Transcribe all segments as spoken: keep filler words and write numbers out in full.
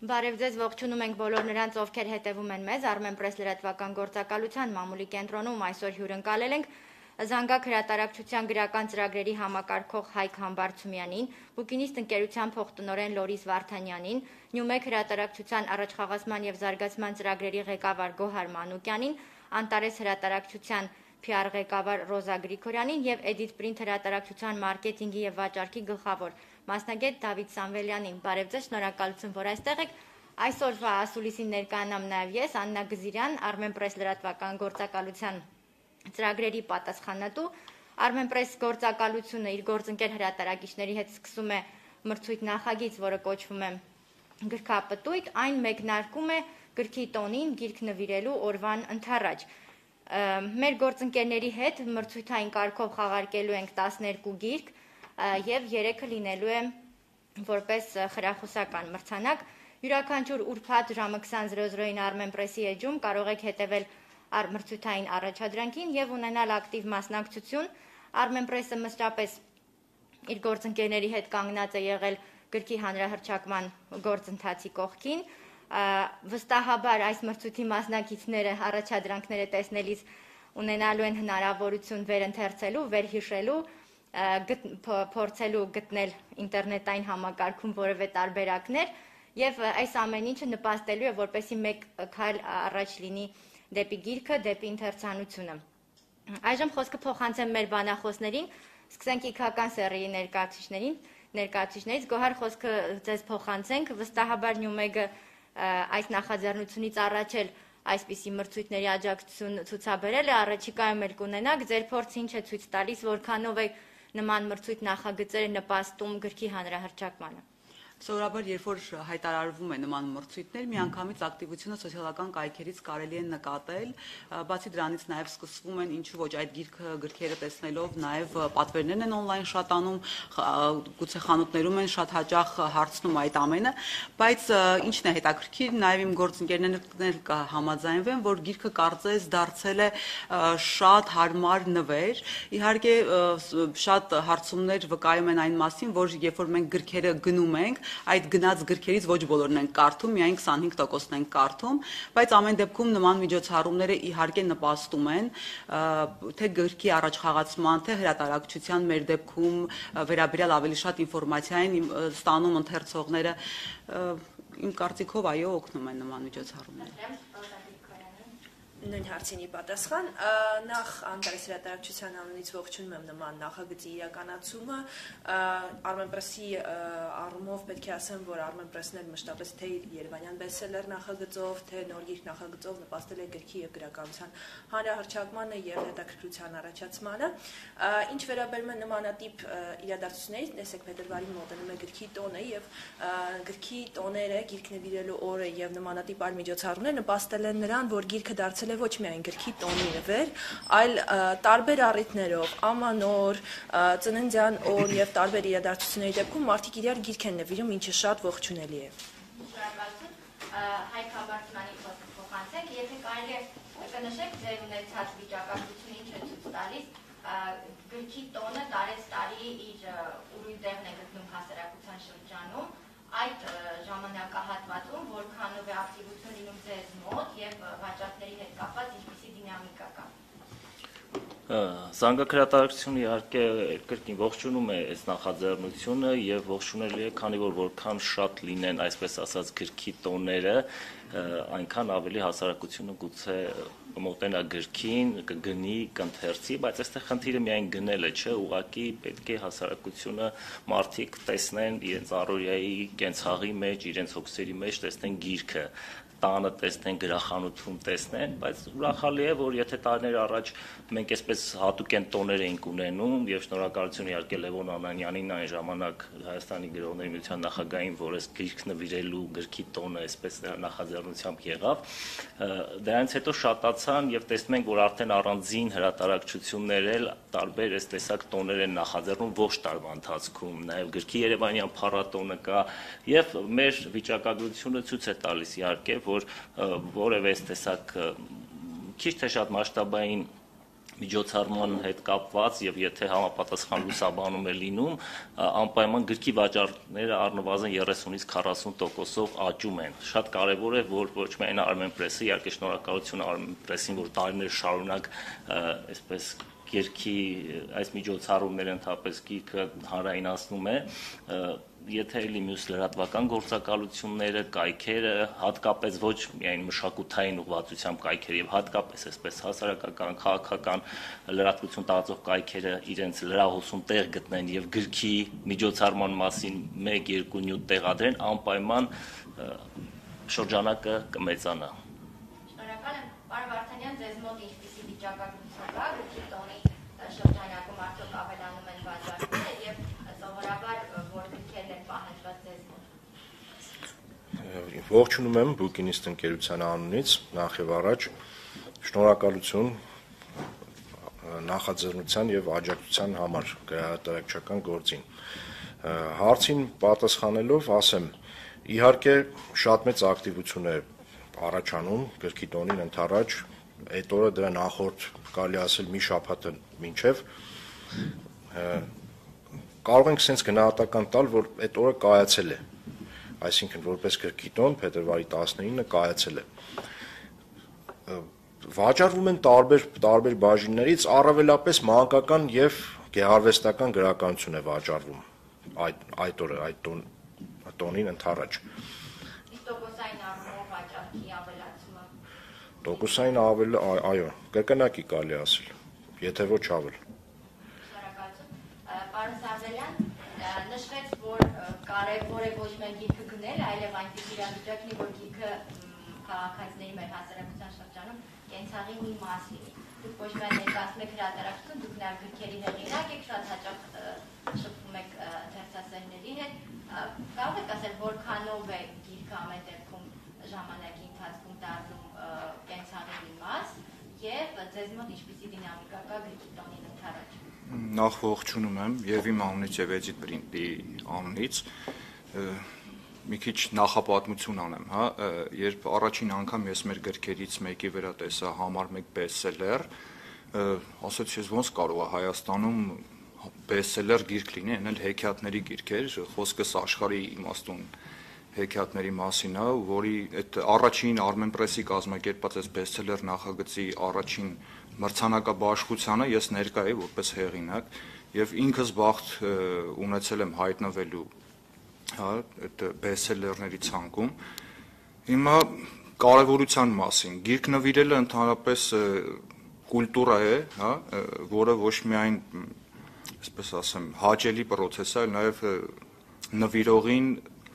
Բարև ձեզ, ողջունում ենք բոլոր նրանց, ովքեր հետևում են մեզ Armenpress լրատվական գործակալության մամուլի կենտրոնում այսօր հյուրընկալել ենք Զանգակ հրատարակչության գրական ծրագրերի համակարգող Հայկ Համբարձումյանին, Բուկինիստ ընկերության փոխտնօրեն Լորիս Վարդանյանին, Նյումեկ հրատարակչության առաջխաղացման և զարգացման ծրագրերի ղեկավար Գոհար Մանուկյանին, Անտարես հրատարակչության Փի Ար ղեկավար Ռոզա Գրիգորյանին և Էդիթ Պրինթ հրատարակչության մարքեթինգի և վաճառքի գլխավոր մասնագետ Դավիթ Սամվելյանին։ Բարև ձեզ, շնորհակալություն, որ այստեղ եք։ Այսօրվա ասուլիսին ներկայանամ նաև ես, Աննա Գզիրյան, Armenpress լրատվական գործակալության ծրագրերի պատասխանատու։ Armenpress գործակալությունը իր գործընկեր հրատարակիչների հետ սկսում է մրցույթ նախագիծ, որը կոչվում է գրքապտույտ, այն մեկնարկում է գրքի տոնին գիրք նվիրելու օրվան ընդառաջ։ Մեր գործընկերների հետ մրցույթային կարգով խաղարկելու ենք տասներկու գիրք և երեքը լինելու է որպես խրախուսական մրցանակ։ Յուրաքանչյուր ուրբաթ ժամը քսան զրո զրոյին Armenpress-ի էջում կարող եք հետևել մրցույթային առաջադրանքին և ունենալ ակտիվ մասնակցություն։ Armenpress-ը մշտապես իր գործընկերների հետ կանգնած է եղել գրքի հանրահռչակման գործընթացի կողքին։ Վստահաբար այս մրցույթի մասնակիցները առաջադրանքները տեսնելիս ունենալու են հնարավորություն վերընթերցելու, վերհիշելու, փորձելու գտնել ինտերնետային համակարգում որևէ տարբերակներ և այս ամեն ինչը նպաստելու է, որպեսզի մեկ քայլ առաջ լինի դեպի գիրքը, դեպի ընթերցանությունը։ Այժմ խոսքը փոխանցեմ մեր բանախոսներին, սկսենք իգական սեռի ներկայացուցիչներին, ներկայացուցիչներից, Գոհար, խոսքը ձեզ փոխանցենք, վստահաբար Նյումեգը այս նախաձեռնությունից առաջ էլ այսպիսի մրցույթների աջակցություն ցուցաբերել է, առաջիկայում էլ կունենաք, ձեր փորձը ինչ է ցույց տալիս, որքանով է նման մրցույթ նախագծերը նպաստում գրքի հանրահռչակմանը։ Սովորաբար, երբ որ հայտարարվում է նման մրցույթներ, միանգամից ակտիվությունը սոցիալական կայքերից կարելի է նկատել, բացի դրանից նաև սկսվում են ինչու ոչ այդ գիրքը գրքերը տեսնելով, նաև պատվերներն են օնլայն շատանում, գուցե խանութներում են շատ հաճախ հարցնում այդ ամենը, բայց ինչն է հետաքրքիր, նաև իմ գործընկերներն էլ կհամաձայնվեն, որ գիրքը կարծես դարձել է շատ հարմար նվեր, իհարկե շատ հարցումներ վկայում են այն մասին, որ երբ որ մենք գրքերը գնում ենք, այդ գնաց գրքերից ոչ բոլորն են կարդում, միայն քսանհինգ տոկոսն են կարդում, բայց ամեն դեպքում նման միջոցառումները իհարկե նպաստում են թե գրքի առաջխաղացման, թե հրատարակչության մեր դեպքում վերաբերյալ ավելի շատ ինֆորմացիա են ստանում ընթերցողները, իմ կարծիքով այո օգնում են նման միջոցառումները։ Նույն հարցինի պատասխան, նախ Անտարես հրատարակչության անունից ողջունում եմ նման նախագծի իրականացումը, Armenpress-ի առումով պետք է ասեմ, որ Armenpress-ն էլ մշտապես թե իր երևանյան բեսթսելեր նախագծով, թե նոր գիրք նախագծով նպաստել է գրքի և գրականության հանրահռչակմանը և հետաքրքրության առաջացմանը։ Ինչ վերաբերում է նմանատիպ իրադարձություններից, տեսեք փետրվարին մոտենում է գրքի տոնը և գրքի տոները, գիրք նվիրելու օրը և նմանատիպ այլ միջոցառումներ նպաստել են նրան, որ գիրքը դարձել է ոչ միայն գրքի տոնի նվեր, այլ տարբեր առիթներով, ամանոր, ծննդյան օր և տարբեր իրադարձությունների դեպքում մարդիկ իրար գիրք են նվիրում, ինչը շատ ողջունելի է։ Շնորհակալություն, Հայկ Համբարձումյանի խոսքը փոխանցեք, եթե կարելի է կնշեք ձեր ունեցած վիճակագրությունը ինչ է ցույց տալիս, գրքի տոնը տարեց տարի իր ուրույն տեղն է գտնում հասարակության շրջանում, այդ ժամանակահատվածում որքանով է ակտիվություն լինում ձեզ մոտ և վաճառքների հետ կապված ինչպիսի դինամիկա կա։ Զանգակ հրատարակչությունը իհարկե կրկին ողջունում է այս նախաձեռնությունը և ողջունելի է, քանի որ որքան շատ լինեն, այսպես ասած, գրքի տոները, այնքան ավելի հասարակությունը գուցե մոտենա գրքին, կգնի, կընթերցի, բայց այստեղ խնդիրը միայն գնելը չէ, ուղղակի պետք է հասարակությունը մարդիկ տեսնեն իրենց առօրյայի կենցաղի մեջ, իրենց հոգսերի մեջ տեսնեն գիրքը, տանը տեսնեն, գրախանութում տեսնեն, բայց ուրախալի է, որ եթե տարիներ առաջ մենք այսպես հատուկեն տոներ էինք ունենում և շնորհակալություն իհարկե Լևոն Անանյանին այն ժամանակ Հայաստանի գրողների միության նախագահին, որ այս գիրք նվիրելու գրքի տոնը այսպես նախաձեռնությամբ եղավ, դրանից հետո շատացան և տեսնում ենք, որ արդեն առանձին հրատարակչություններ էլ տարբեր այս տեսակ տոներ են նախաձեռնում ողջ տարվա ընթացքում, նաև գրքի երևանյան փառատոնը կա և մեր վիճակագրությունը ցույց է տալիս իհարկե, որ որևէ այս տեսակ քիչ թե շատ մասշտաբային միջոցառման հետ կապված եւ եթե համապատասխան լուսաբանում է լինում, անպայման գրքի վաճառքները առնվազն երեսունից քառասուն տոկոսով աճում են։ Շատ կարեւոր է, որ ոչ միայն Armenpress-ը, իհարկե շնորհակալություն Armenpress-ին, որ տարիներ շարունակ այսպես գիրքի այս միջոցառումները ընդհանրապես գիրքը հանրայնացնում է, եթե էլի մյուս լրատվական գործակալությունները, կայքերը, հատկապես ոչ միայն մշակութային ուղղվածությամբ կայքերը եւ հատկապես այսպես հասարակական, քաղաքական լրատվություն տարածող կայքերը իրենց լրահոսում տեղ գտնեն եւ գրքի միջոցառման մասին մեկ երկու նյութ տեղադրեն, անպայման շրջանակը կմեծանա։ Շնորհակալ եմ, պարոն Վարդանյան, ձեզ մոտ ինչպիսի վիճակագրություն կա գրքի տոնի շրջանակում արդյոք ավելանում են վաճառքները եւ սովորաբար որ գրքերն են պահանջված ձեզ մոտ։ Ողջունում եմ Բուկինիստ ընկերության անունից, նախ եւ առաջ շնորհակալություն նախաձեռնության եւ աջակցության համար գրահրատարակչական գործին։ Հարցին պատասխանելով ասեմ, իհարկե շատ մեծ ակտիվություն է առաջանում գրքի տոնին ընդառաջ, այդ օրը դրա նախորդ կարելի ասել մի շաբաթը մինչև կարող ենք sense գնահատական տալ, որ այդ օրը կայացել է, այսինքն որպես գրքի տոն փետրվարի տասնինը կայացել է։ Վաճառվում են տարբեր տարբեր բաժիններից, առավելապես մանկական եւ գեղարվեստական գրականություն է վաճառվում այդ այդ օրը այդ տոն տոնին ընդառաջ։ Իսկ տոկոսային առումով վաճառքի ավելացումը։ Տոկոսային ավել, այո, կրկնակի կարելի ասել, եթե ոչ ավել։ Շնորհակալություն։ Պարոն Սարդարյան, նշվեց, որ կարևոր է ոչ միայն գիրքը գնել, այլև այնպիսի իրավիճակն է, որ գիրքը քաղաքացիների մեր հասարակության շրջանում կենցաղի մի մաս լինի։ Դուք ոչ միայն ներկայացնում եք հրատարակություն, դուք նաև գրքերի հեղինակ եք, շատ հաճախ շփվում եք ընթերցասերների հետ։ Կարող եք ասել, որքանով է գիրքը ամեն դեպքում ժամանակի ընթացքում դառնում կենցաղի մի մաս եւ ձեզ մոտ ինչպիսի դինամիկա կա գրքի տոնին ընդառաջ։ Նախ ողջունում եմ եւ իմ անունից եւ Edit Print-ի անունից մի քիչ նախապատմություն անեմ, հա, երբ առաջին անգամ ես մեր գրքերից մեկի վրա տեսա համար մեկ բեսթսելեր, ասացի ես ոնց կարող է Հայաստանում բեսթսելեր գիրք լինի, այն էլ հեքիաթների գիրքեր, խոսքս աշխարհի իմաստուն հեքիաթների մասին է, որի այդ առաջին Armenpress-ի կազմակերպած այս բեսթսելեր նախագծի առաջին մրցանակաբաշխությանը ես ներկա եի որպես հեղինակ եւ ինքս բախտ ունեցել եմ հայտնվելու հա այդ բեսթսելերների ցանկում։ Հիմա կարևորության մասին գիրք նվիրելը ընդհանրապես կուլտուրա է, հա, որը ոչ միայն, այսպես ասեմ, հաճելի process է, այլ նաեւ նվիրողին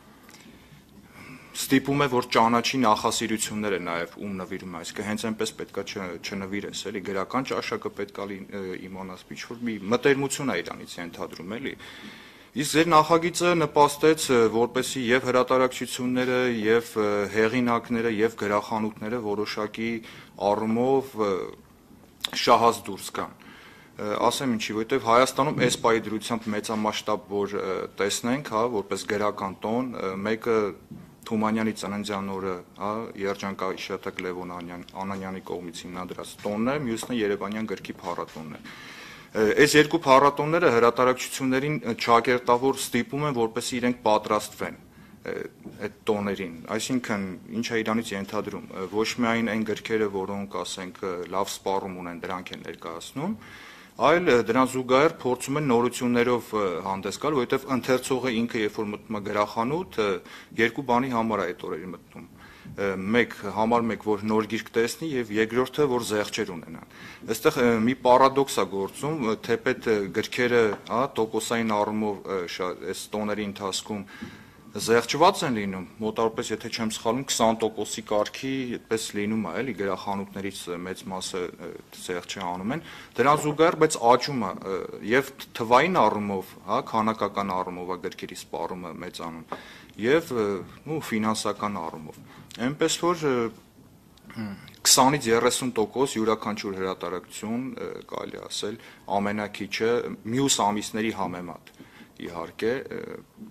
ստիպում է, որ ճանաչի նախասիրությունները նաև ում նվիրում է, այսինքն հենց այնպես պետքա չնվիրես, էլի գրական ճաշակը պետքա իմանաս ինչ-որ մի մտերմություն է իրանից ենթադրում, էլի։ Իսկ ձեր նախագիծը նպաստեց, որպեսզի եւ հրատարակչությունները, եւ հեղինակները, եւ գրախանութները որոշակի առումով շահած դուրս գան։ Ասեմ ինչի, որովհետեւ Հայաստանում այս պայդրությամբ մեծամասշտաբ որ տեսնենք, հա, որպես գրական տոն, մեկը Թումանյանի ծննդյան օրը, հա, Երջանկա Իշատակ Լևոն Անանյանի կողմից հիմնադրած տոնն է, մյուսն է Երևանյան գրքի փառատոնն է։ Այս երկու փառատոնները հրատարակչություններին ճակերտավոր ստիպում են, որպեսզի իրենք պատրաստվեն այդ տոներին, այսինքն ինչ է իրանից ենթադրում, ոչ միայն այն գրքերը, որոնք ասենք լավ սպառում ունեն, դրանք են ներկայացնում, այլ դրան զուգահեռ փորձում են նորություններով հանդես գալ, որովհետև ընթերցողը ինքը երբ որ մտնում է գրախանութ, երկու բանի համար է այդ օրերի մտնում։ Մեկ համար մեկ որ նոր գիրք տեսնի եւ երկրորդը որ զեղչեր ունենան։ Այստեղ մի պարադոքս է գործում, թեպետ գրքերը, հա, տոկոսային առումով այս տոների ընթացքում զեղչված են լինում, մոտավորապես եթե չեմ սխալվում քսան տոկոսի կարգի այդպես լինում է, էլի գրախանութներից մեծ մասը զեղչի անում են, դրան զուգահեռ բայց աճում է եւ թվային առումով, հա, քանակական առումով է գրքերի սպառումը մեծանում եւ ու ֆինանսական առումով։ Այնպես որ քսանից երեսուն տոկոս յուրաքանչյուր հրատարակություն կարելի ասել ամենակիչը մյուս ամիսների համեմատ իհարկե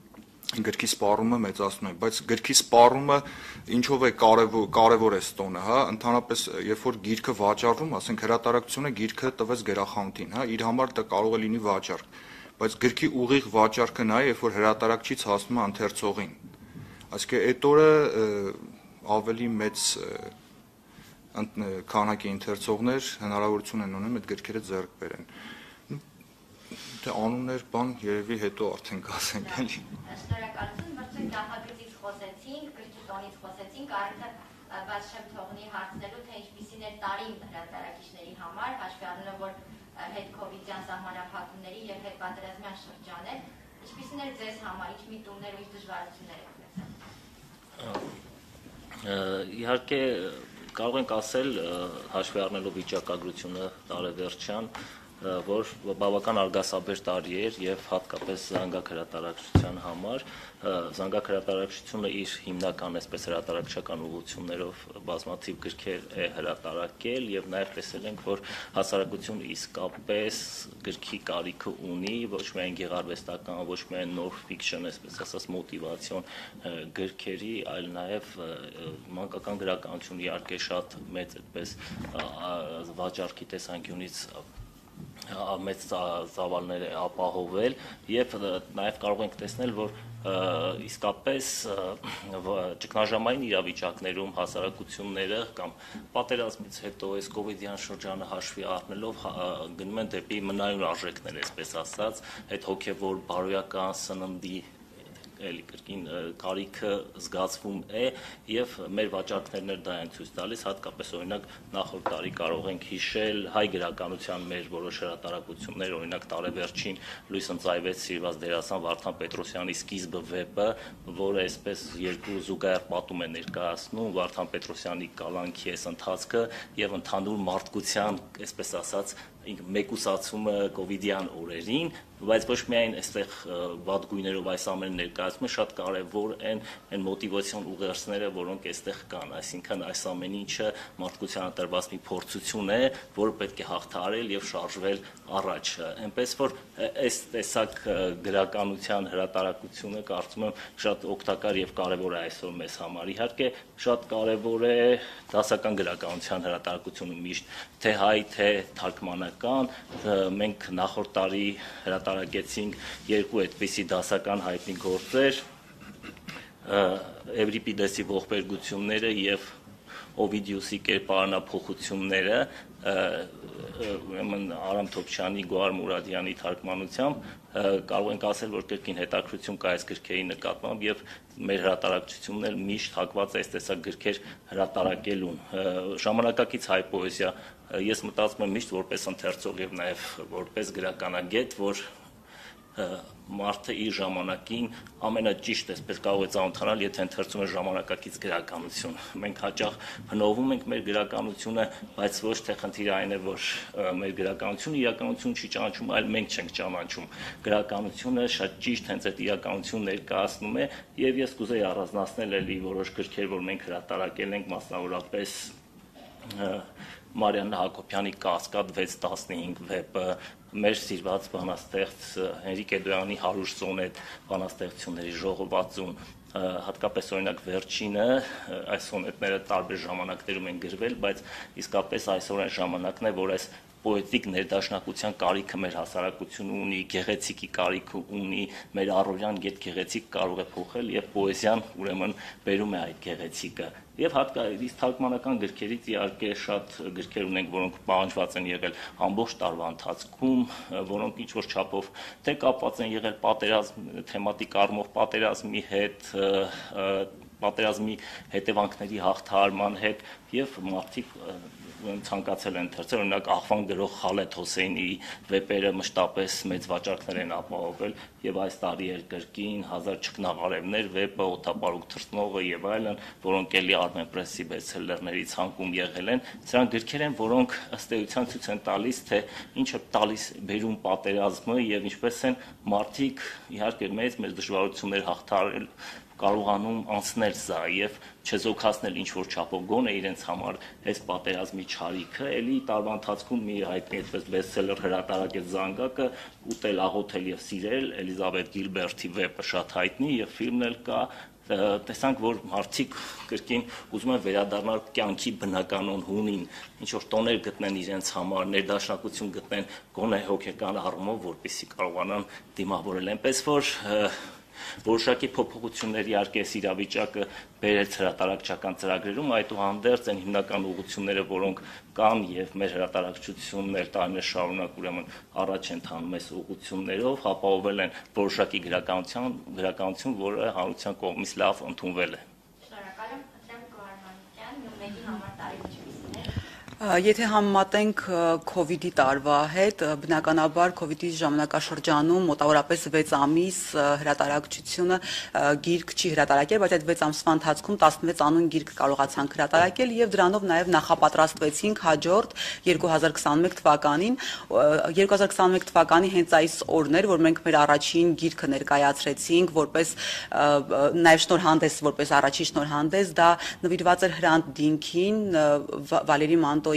գրքի սպառումը մեծացնում են, բայց գրքի սպառումը ինչով է կարևոր կարևոր է ստոնը, հա, ընդհանրապես երբ որ գիրքը վաճառվում, ասենք հրատարակությունը գիրքը տվեց գրախանութին, հա, իր համար դա կարող է լինի վաճառք, բայց գրքի ուղիղ վաճառքը նա է, երբ որ հրատարակչից հասնում է ընթերցողին։ Այսինքն այդ օրը ավելի մեծ քանակի ընթերցողներ հնարավորություն են ունենում այդ գրքերը ձեռք բերեն։ Թե անուններ, բան երևի հետո արդեն կասենք, էլի։ Շնորհակալություն, մրցույթ նախագծից խոսեցինք, գրքի տոնից խոսեցինք, արդեն բաց չեմ թողնի հարցնելու, թե ինչպիսին է տարին հրատարակիչների համար, հաշվի առնելով, որ հետքովիդյան սահմանափակումների եւ հետպատերազմյան շրջան է, ինչպիսին է ձեզ համար, ինչ միտումներ ու ինչ դժվարություններ եք ունեցել։ Իհարկե կարող ենք ասել, հաշվի առնելով վիճակագրությունը տարեվերջյան, որ բավական արգասաբեր տարի էր եւ հատկապես զանգակ հրատարակչության համար զանգակ հրատարակչությունը իր հիմնական այսպես հրատարակչական ուղղություններով բազմաթիվ գրքեր է հրատարակել եւ նաեւ տեսել ենք, որ հասարակությունը իսկապես գրքի կարիքը ունի, ոչ միայն գեղարվեստական, ոչ միայն նոր ֆիքշն, այսպես ասած մոտիվացիոն գրքերի, այլ նաեւ մանկական գրականություն իհարկե շատ մեծ այդպես վաճառքի տեսանկյունից մեծ ծավալներ է ապահովել եւ նաեւ կարող ենք տեսնել, որ իսկապես ճգնաժամային իրավիճակներում հասարակությունները կամ պատերազմից հետո այս կովիդյան շրջանը հաշվի առնելով գնում են դեպի մնայուն արժեքներ, այսպես ասած, այդ հոգեվոր բարոյական սննդի էլի կրկին կարիքը զգացվում է եւ մեր վաճառքներն էլ դա են ցույց տալիս, հատկապես օրինակ նախորդ տարի կարող ենք հիշել հայ գրականության մեր որոշ հրատարակություններ, օրինակ տարեվերջին լույս ընծայվեց սիրված դերասան Վարդան Պետրոսյանի Սկիզբը վեպը, որը այսպես երկու զուգահեռ պատում է ներկայացնում Վարդան Պետրոսյանի կալանքի այս ընթացքը եւ ընդհանուր մարդկության, այսպես ասած, մեկուսացումը կովիդյան օրերին, բայց ոչ միայն այստեղ վատ գույներով այս ամենը ներկայացումը շատ կարևոր են այն մոտիվացիոն ուղերձները, որոնք այստեղ կան, այսինքն այս ամեն ինչը մարդկության տրված մի փորձություն է, որը պետք է հաղթահարել եւ շարժվել առաջ։ Այնպես որ այս տեսակ գրականության հրատարակությունը կարծում եմ շատ օգտակար եւ կարևոր է այսօր մեզ համար։ Իհարկե շատ կարևոր է դասական գրականության հրատարակությունը միշտ, թե հայ, թե թարգմանական, մենք նախորդ տարի հրատարակեցինք երկու այդպիսի դասական հայտնի գործեր, Էվրիպիդեսի ողբերգությունները եւ Օվիդիուսի կերպարանափոխությունները, ուրեմն Արամ Թոփչյանի, Գոհար Մուրադյանի թարգմանությամբ կարող ենք ասել, որ կրկին հետաքրություն կա այս գրքերի նկատմամբ եւ մեր հրատարակչությունն էլ միշտ հակված է այս տեսակ գրքեր հրատարակելուն։ Ժամանակակից հայ պոեզիա ես մտածում եմ միշտ որպես ընթերցող եւ նաեւ որպես գրականագետ, որ մարդը իր ժամանակին ամենաճիշտ այսպես կարող է ծանոթանալ, եթե ընթերցում է ժամանակակից գրականություն։ Մենք հաճախ հնովում ենք մեր գրականությունը, բայց ոչ թե խնդիրը այն է, որ մեր գրականությունը իրականություն չի ճանաչում, այլ մենք չենք ճանաչում։ Գրականությունը շատ ճիշտ հենց այդ իրականություն ներկայացնում է, եւ ես կուզեի առանձնացնել էլի որոշ գրքեր, որ մենք հրատարակել ենք, մասնավորապես Մարիաննա Հակոբյանի Կասկադ վեց տասնհինգ վեպը, մեր սիրված բանաստեղծ Հենրիկ Էդոյանի հարյուր սոնետ բանաստեղծությունների ժողովածուն, հատկապես օրինակ վերջինը, այս սոնետները տարբեր ժամանակներում են գրվել, բայց իսկապես այսօր այն ժամանակն է, որ այս պոետիկ ներդաշնակության կարիքը մեր հասարակությունը ունի, գեղեցիկի կարիքը ունի, մեր առօրյան գետ գեղեցիկ կարող է փոխել եւ պոեզիան ուրեմն բերում է այդ գեղեցիկը։ Եվ հատկապես թարգմանական գրքերից իհարկե շատ գրքեր ունենք, որոնք պահանջված են եղել ամբողջ տարվա ընթացքում, որոնք ինչ որ չափով թե կապված են եղել պատերազմ թեմատիկ առումով պատերազմի հետ, պատերազմի հետևանքների հաղթահարման հետ եւ մարդիկ ցանկացել են ընթերցել, օրինակ աղվան գրող Խալեդ Հոսեյնի վեպերը մշտապես մեծ վաճառքներ են ապահովել եւ այս տարի էր կրկին հազար ճգնաղարևներ վեպը, Օթապարուկ թռցնողը եւ այլն, որոնք էլի Armenpress-ի բեսթսելերների ցանկում եղել են։ Սրանք գրքեր են, որոնք ըստ էության ցույց են տալիս, թե ինչ է տալիս բերում պատերազմը եւ ինչպես են մարդիկ իհարկե մեծ մեծ դժվարություններ հաղթահարել կարողանում անցնել սա եւ չզոքացնել ինչ որ չափով գոնե իրենց համար այս պատերազմի չարիքը, ելի տարվա ընթացքում մի հայտնի այդպես բեսթսելեր հրատարակեց Զանգակը, Ուտել, աղոթել եւ սիրել, Էլիզաբեթ Գիլբերթի վեպը շատ հայտնի եւ ֆիլմն էլ կա, տեսանք, որ մարդիկ կրկին ուզում են վերադառնալ կյանքի բնականon հունին, ինչ որ տոներ գտնեն իրենց համար, ներդաշնակություն գտնեն գոնե հոգեկան առումով, որպեսզի կարողանան դիմավորել, այնպես որ որոշակի փոփոխությունների իհարկե իրավիճակը բերեց հրատարակչական ծրագրերում, այդուհանդերձ այն հիմնական ուղղությունները, որոնք կան եւ մեր հրատարակչությունն էլ տարիներ շարունակ ուրեմն առաջ են տանում այս ուղղություններով, ապահովել են որոշակի գրականության, գրականություն, որը հանրության կողմից լավ ընդունվել է։ Շնորհակալ եմ, խնդրեմ Գոհար Մանուկյան, նոմեդի համար տարիք Եթե համեմատենք COVID-ի տարվա հետ, բնականաբար COVID-ի ժամանակաշրջանում մոտավորապես վեց ամիս հրատարակչությունը գիրք չի հրատարակել, բայց այդ վեց ամսվա ընթացքում տասնվեց անուն գիրք կարողացանք հրատարակել եւ դրանով նաեւ նախապատրաստվեցինք հաջորդ երկու հազար քսաներկու թվականին։ երկու հազար քսաներկու թվականի հենց այս օրն էր, որ մենք մեր առաջին գիրքը ներկայացրեցինք, որպես նաեւ շնորհանդես, որպես առաջին շնորհանդես, դա նվիրված էր Հրանտ Դինքին, Վալերի Մանտոյի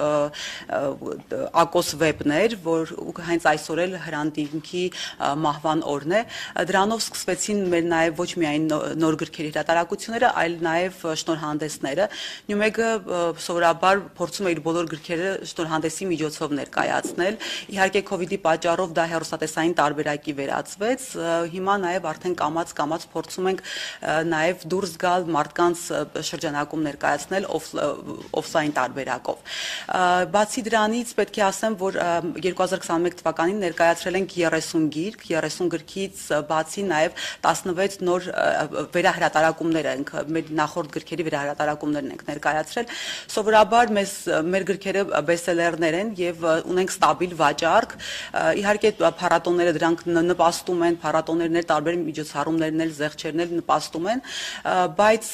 ակոս վեպներ, որ հենց այսօր էլ Հրանտ Դինքի մահվան օրն է։ Դրանով սկսվեցին մեր նաև ոչ միայն նոր գրքերի հրատարակությունները, այլ նաև շնորհանդեսները։ Նյումեգը սովորաբար փորձում է իր բոլոր գրքերը շնորհանդեսի միջոցով ներկայացնել։ Իհարկե COVID-ի պատճառով դա հեռուստատեսային տարբերակի վերածվեց։ Հիմա նաև արդեն կամաց-կամաց փորձում ենք նաև դուրս գալ մարդկանց շրջանակում ներկայացնել օֆլայն տարբերակով։ Բացի դրանից պետք է ասեմ, որ երկու հազար քսաներկու թվականին ներկայացրել ենք երեսուն գիրք, երեսուն գրքից բացի նաև տասնվեց նոր վերահրատարակումներ ենք, մեր նախորդ գրքերի վերահրատարակումներն ենք ներկայացրել։ Սովորաբար մեզ մեր գրքերը բեսթսելերներ են եւ ունենք ստաբիլ վաճառք։ Իհարկե փառատոները դրանք նպաստում են, փառատոներն էլ տարբեր միջոցառումներն էլ զեղչերն էլ նպաստում են, բայց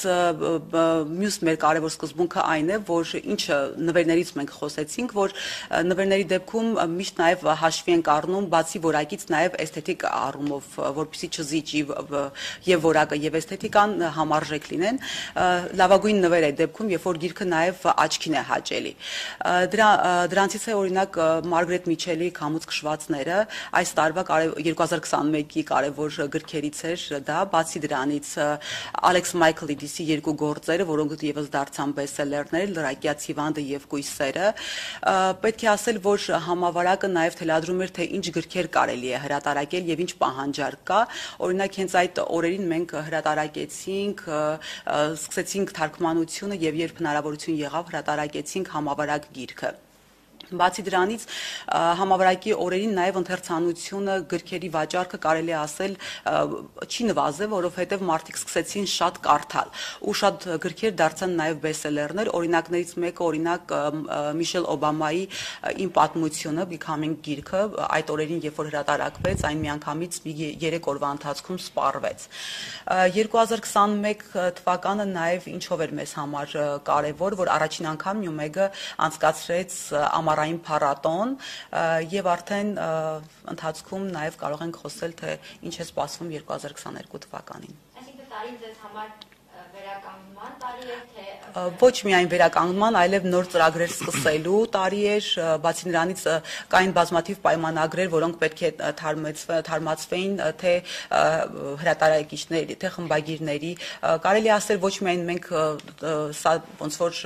մյուս մեր կարևոր սկզբունքը այն է, որ ինչը նվերներից մենք խոսեցինք, որ նվերների դեպքում միշտ նաև հաշվի ենք առնում բացի որակից նաև էսթետիկ առումով, որպեսզի չզիջի եւ որակը եւ էսթետիկան համարժեք լինեն։ Լավագույն նվեր է դեպքում, երբ որ գիրքը նաև աչքին է հաճելի։ Դրա դրանցից է օրինակ Մարգարետ Միչելի Քամուց քշվածները, այս տարվա երկու հազար քսաներկուի կարևոր գրքերից էր դա, բացի դրանից Ալեքս Մայքլիդիսի երկու գործերը, որոնք եւս դարձան բեսթսելերներ, Լրակյաց Հիվանդը եւ Կույսերը, պետք է ասել, որ համավարակը նաև թելադրում էր, թե ինչ գրքեր կարելի է հրատարակել եւ ինչ պահանջարկ կա։ Օրինակ հենց այդ օրերին մենք հրատարակեցինք, սկսեցինք թարգմանությունը եւ երբ հնարավորություն եղավ, հրատարակեցինք համավարակ գիրքը։ Բացի դրանից համավարակի օրերին նաև ընթերցանությունը գրքերի վաճառքը կարելի է ասել չի նվազել, որովհետև մարդիկ սկսեցին շատ կարդալ ու շատ գրքեր դարձան նաև բեսթսելերներ, օրինակներից մեկը օրինակ Միշել Օբամայի Իմ պատմությունը Becoming գիրքը այդ օրերին երբ որ հրատարակվեց, այն միանգամից մի երեք օրվա ընթացքում սպառվեց։ երկու հազար քսաներկու թվականը նաև ինչով էր մեզ համար կարևոր, որ առաջին անգամ Նյումեգը անցկացրեց ամառային փառատոն եւ արդեն ընթացքում նաև կարող ենք խոսել, թե ինչ է սպասվում երկու հազար քսաներկու թվականին։ Այսինքն տարին ձեզ համար վերականգնման տարի է, թե ոչ միայն վերականգնման, այլև նոր ծրագրեր սկսելու տարի էր, բացի նրանից կային բազմաթիվ պայմանագրեր, որոնք պետք է թարմացվեին թե հրատարակիչների, թե խմբագիրների, կարելի ասել ոչ միայն մենք սա ոնց որ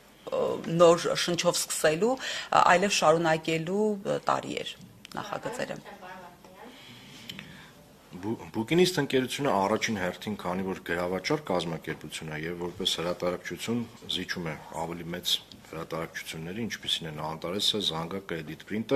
նոր շնչով սկսելու, այլև շարունակելու տարի էր նախագծերը։ Բուկինիստ ընկերությունը առաջին հերթին, քանի որ գրավաճառ կազմակերպություն է եւ որպես հրատարակչություն զիջում է ավելի մեծ հրատարակչությունների, ինչպիսին են Անտարեսը, Զանգակը, Edit Print-ը,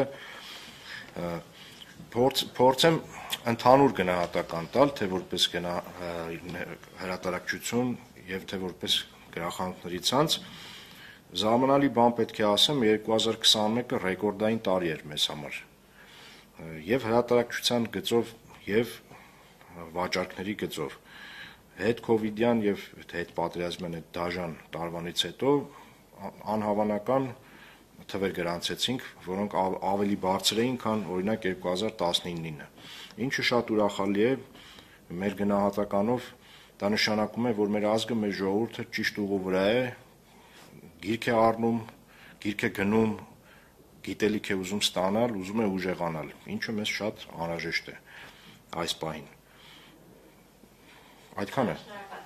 փորձեմ ընդհանուր գնահատական տալ, թե որպես գնա հրատարակչություն եւ թե որպես գրախանութների ցանց, զարմանալի բան պետք է ասեմ, երկու հազար քսաներկը ռեկորդային տարի էր մեզ համար։ Եվ հրատարակչության գծով եւ վաճառքների գծով հետ կովիդյան եւ հետ պատերազմյան այդ դաժան տարվանից հետո անհավանական թվեր գրանցեցինք, որոնք ավելի բարձր էին, քան օրինակ երկու հազար տասնինը, ինչը շատ ուրախալի է մեր գնահատականով դա նշանակում է, որ մեր ազգը, մեր ժողովուրդը ճիշտ ուղու վրա է, գիրք է առնում, գիրք է գնում, գիտելիք է ուզում ստանալ, ուզում է ուժեղանալ, ինչը մեզ շատ անհրաժեշտ է այս պահին։ Այդքան է։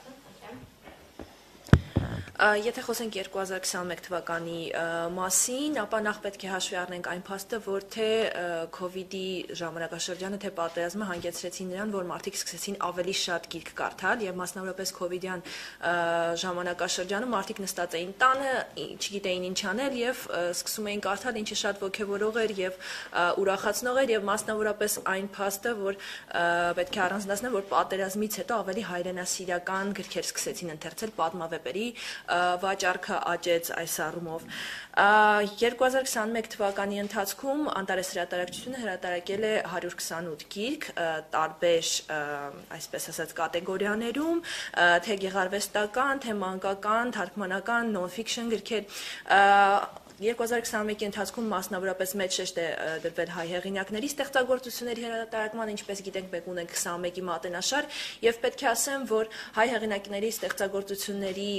Եթե խոսենք երկու հազար քսաներկու թվականի մասին, ապա նախ պետք է հաշվի առնենք այն փաստը, որ թե COVID-ի ժամանակաշրջանը, թե պատերազմը հանգեցրեցին նրան, որ մարդիկ սկսեցին ավելի շատ գիրք կարդալ եւ մասնավորապես COVID-յան ժամանակաշրջանում մարդիկ նստած էին տանը, չգիտեին ինչ անել եւ սկսում էին կարդալ, ինչը շատ ոգևորող էր եւ ուրախացնող էր եւ մասնավորապես այն փաստը, որ պետք է առանձնացնել, որ պատերազմից հետո ավելի հայրենասիրական գրքեր սկսեցին ընթերցել, պատմավեպերի վաճառքը աճեց այս առումով։ երկու հազար քսաներկու թվականի ընթացքում Անտարես հրատարակչությունը հրատարակել է հարյուր քսանութ գիրք տարբեր, այսպես ասած, կատեգորիաներում, թե գեղարվեստական, թե մանկական, թարգմանական, non-fiction գրքեր։ երկու հազար քսաներկու ընթացքում մասնավորապես մեծ շեշտ է դրվել հայ հեղինակների ստեղծագործությունների հրատարակման, ինչպես գիտենք, մենք ունենք քսանմեկի մատենաշար, եւ պետք է ասեմ, որ հայ հեղինակների ստեղծագործությունների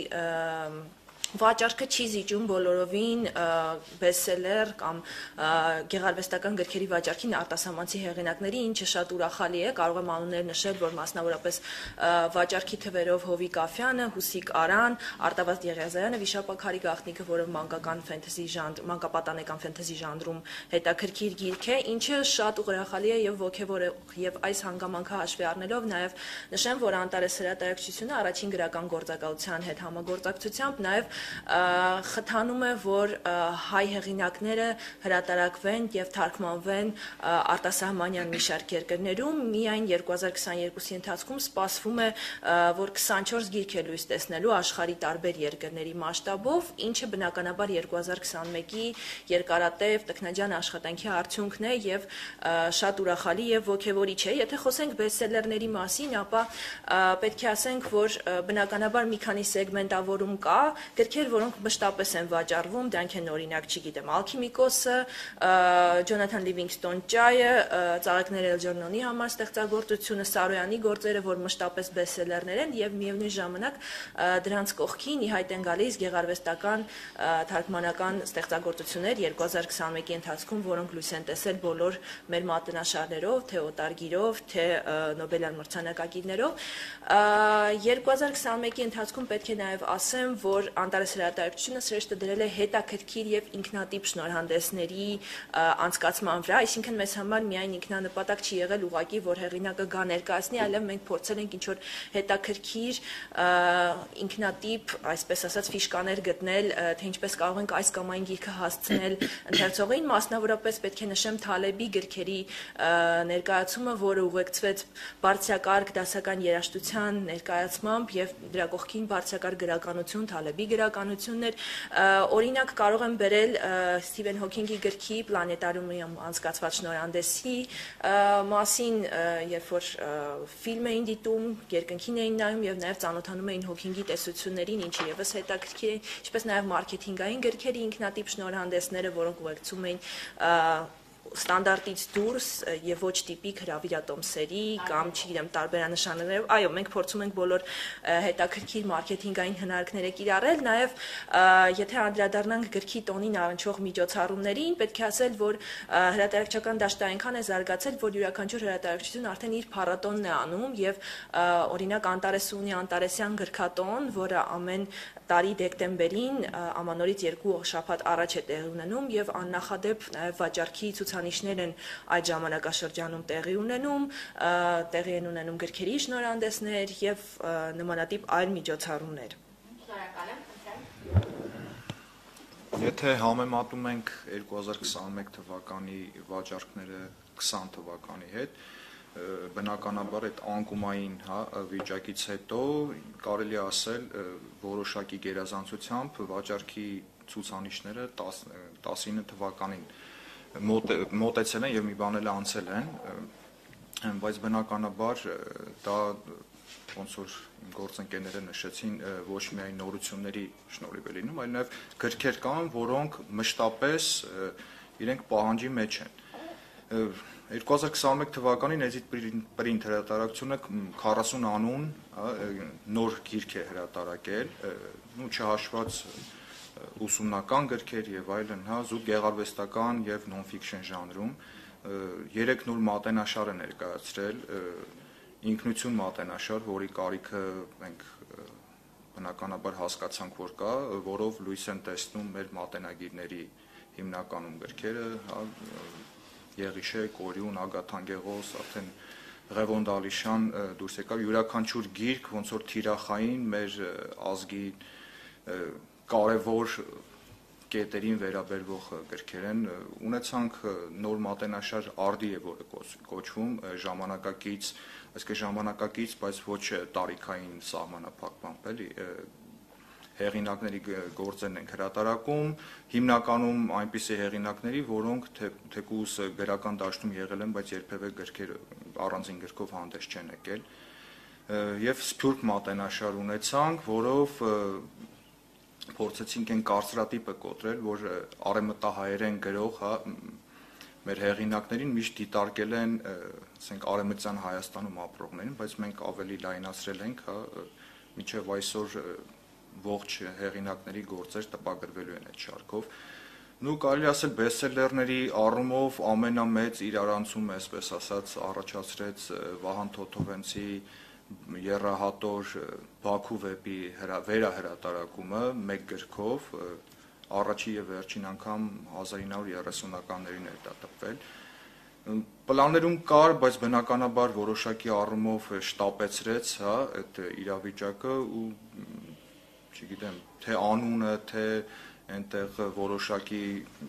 վաճառքը չի զիջում բոլորովին բեսսելեր կամ գեղարվեստական գրքերի վաճառքին արտասահմանցի հեղինակների, ինչը շատ ուրախալի է, կարող եմ անուններ նշել, որ մասնավորապես վաճառքի թվերով Հովիկ Աֆյանը, Հուսիկ Արան, Արտավազդ Եղիազարյանը, Վիշապաքարի գաղտնիքը, որը մանկական ֆենթեզի ժանր, մանկապատանեկան ֆենթեզի ժանրում հետաքրքիր գիրք է, ինչը շատ ուրախալի է եւ ոգեւորող, եւ այս հանգամանքը հաշվի առնելով նաեւ նշեմ, որ Անտարես հրատարակչությունը առաջին գրական գործակալության հետ համագործակցությամբ նաեւ խթանում է, որ հայ հեղինակները հրատարակվեն եւ թարգմանվեն արտասահմանյան մի շարք երկրներում, միայն երկու հազար քսաներկուի ընթացքում սպասվում է, որ քսանչորս գիրք է լույս տեսնելու աշխարհի տարբեր երկրների մասշտաբով, ինչը բնականաբար երկու հազար քսաներկուի երկարատև տքնաջան աշխատանքի արդյունքն է եւ շատ ուրախալի եւ ոգեւորիչ է։ Եթե խոսենք բեսսելերների մասին, ապա պետք է ասենք, որ բնականաբար մի քանի սեգմենտավորում կա, գրքեր, որոնք մշտապես են վաճառվում, դրանք են օրինակ, չգիտեմ, Ալքիմիկոսը, Ջոնաթան Լիվինգստոն Ճայը, Ծաղիկներ Էլջերնոնի համար ստեղծագործությունը, Սարոյանի գործերը, որ մշտապես բեսսելերներ են եւ միևնույն ժամանակ դրանց կողքին ի հայտ են գալիս գեղարվեստական թարգմանական ստեղծագործություններ երկու հազար քսաներկուի ընթացքում, որոնք լույս են տեսել բոլոր մեր մատենաշարներով, թե օտարգիրով, թե Նոբելյան մրցանակակիրներով։ երկու հազար քսաներկուի ընթացքում պետք է նաեւ ասեմ, որ Անտարես հրատարակչությունը սրեշտը դրել է հետաքրքիր եւ ինքնատիպ շնորհանդեսների անցկացման վրա, այսինքն մեզ համար միայն ինքնանպատակ չի եղել ուղղակի, որ հեղինակը գա ներկայացնի, այլև մենք փորձել ենք ինչ-որ հետաքրքիր ինքնատիպ, այսպես ասած, ֆիշկաներ գտնել, թե ինչպես կարող ենք այս կամ այն գիրքը հասցնել ընթերցողին, մասնավորապես պետք է նշեմ Թալեբի գրքերի ներկայացումը, որը ուղեկցվեց բարձրակարգ դասական երաժշտության ներկայացմամբ եւ դրա կողքին բարձրակարգ գրականություն, Թալեբի գրականությունն էր, օրինակ կարող եմ բերել Սթիվեն Հոքինգի գրքի Պլանետարիումում անցկացված շնորհանդեսի մասին, երբ որ ֆիլմ էին դիտում, երկնքին էին նայում եւ նաեւ ծանոթանում էին Հոքինգի տեսություններին, ինչը եւս հետաքրքիր է, ինչպես նաեւ մարքեթինգային գրքերի ինքնատիպ շնորհանդեսները, որոնք ուղեկցում էին ստանդարտից դուրս եւ ոչ տիպիկ հրավիրատոմսերի կամ, չգիտեմ, տարբերանշաններով։ Այո, մենք փորձում ենք բոլոր հետաքրքիր մարքեթինգային հնարքները կիրառել, նաեւ եթե անդրադառնանք գրքի տոնին առնչվող միջոցառումներին, պետք է ասել, որ հրատարակչական դաշտը այնքան է զարգացել, որ յուրաքանչյուր հրատարակչություն արդեն իր փառատոնն է անում եւ օրինակ Անտարեսը ունի Անտարեսյան գրքատոն, որը ամեն տարի դեկտեմբերին ամանորից երկու շաբաթ առաջ է տեղի ունենում եւ աննախադեպ նաեւ վաճառքի ցուցանիշներ են այդ ժամանակաշրջանում տեղի ունենում, տեղի են ունենում գրքերի շնորհանդեսներ եւ նմանատիպ այլ միջոցառումներ։ Շնորհակալ եմ։ Եթե համեմատում ենք երկու հազար քսաներկու թվականի վաճառքները քսան թվականի հետ, բնականաբար այդ անկումային, հա, վիճակից հետո կարելի է ասել որոշակի գերազանցությամբ վաճառքի ցուցանիշները տասնինը թվականին մոտեցել են եւ մի բան էլ անցել են, բայց բնականաբար դա ոնց որ գործընկերները նշեցին, ոչ միայն նորությունների շնորհիվ է լինում, այլ նաեւ գրքեր կան, որոնք մշտապես իրենք պահանջի մեջ են։ երկու հազար քսաներեք թվականին Exit Print հրատարակությունը քառասուն անուն նոր գիրք է հրատարակել, ու չհաշված ուսումնական գրքեր եւ այլն, հա, զուտ գեղարվեստական եւ non-fiction ժանրում երեք նոր մատենաշար է ներկայացրել, ինքնություն մատենաշար, որի կարիքը մենք բնականաբար հասկացանք, որ կա, որով լույս են տեսնում մեր մատենագիրների հիմնականում գրքերը, հա, Եղիշե, Կորյուն, Ագաթանգեղոս, արդեն Ղևոն Դալիշյան դուրս եկավ, յուրաքանչյուր գիրք ոնց որ թիրախային մեր ազգի կարևոր կետերին վերաբերվող գրքեր են, ունեցանք նոր մատենաշար արդի է, որը կոչվում ժամանակակից, այսինքն ժամանակակից, բայց ոչ տարիքային սահմանափակմամբ, էլի, հեղինակների գործերն ենք հրատարակում, հիմնականում այնպիսի հեղինակների, որոնք թեկուզ գրական դաշտում եղել են, բայց երբևէ գրքեր առանձին գրքով հանդես չեն եկել, եւ սփյուռք մատենաշար ունեցանք, որով փորձեցինք այն կարծրատիպը կոտրել, որ արևմտահայերեն գրող, հա, մեր հեղինակներին միշտ դիտարկել են, ասենք, արևմտյան Հայաստանում ապրողներին, բայց մենք ավելի լայնացրել ենք, հա, մինչև այսօր ողջ հեղինակների գործեր տպագրվելու են այդ շարքով։ Նու կարելի ասել բեսթսելերների առումով ամենամեծ իրարանցումը, այսպես ասած, առաջացրեց Վահան Թոթովենցի եռահատոր Բաքու վեպի վերահրատարակումը մեկ գրքով, առաջի եւ վերջին անգամ հազար ինը հարյուր երեսունականներին էր դա տպվել։ Պլաններում կար, բայց բնականաբար որոշակի առումով շտապեցրեց, հա, այդ իրավիճակը ու չգիտեմ, թե անունը, թե այնտեղ որոշակի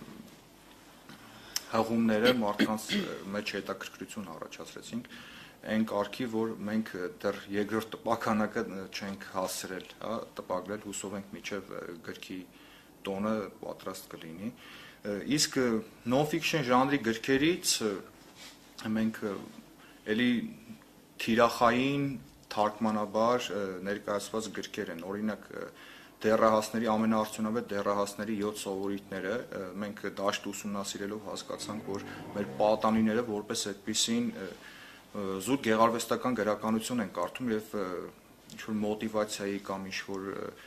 հղումները մարդկանց մեջ հետաքրքրություն առաջացրեցինք, այն կարգի, որ մենք դեռ երկրորդ տպականակը չենք հասցրել, հա, տպագրել, հուսով ենք մինչև գրքի տոնը պատրաստ կլինի։ Իսկ non-fiction ժանրի գրքերից մենք էլի թիրախային թարգմանաբար ներկայացված գրքեր են, օրինակ դեռահասների ամենաարդյունավետ դեռահասների յոթ սովորույթները, մենք դաշտ ուսումնասիրելով հասկացանք, որ մեր պատանիները որպես այդպիսին զուտ գեղարվեստական գրականություն են կարդում եւ ինչ-որ մոտիվացիայի կամ ինչ-որ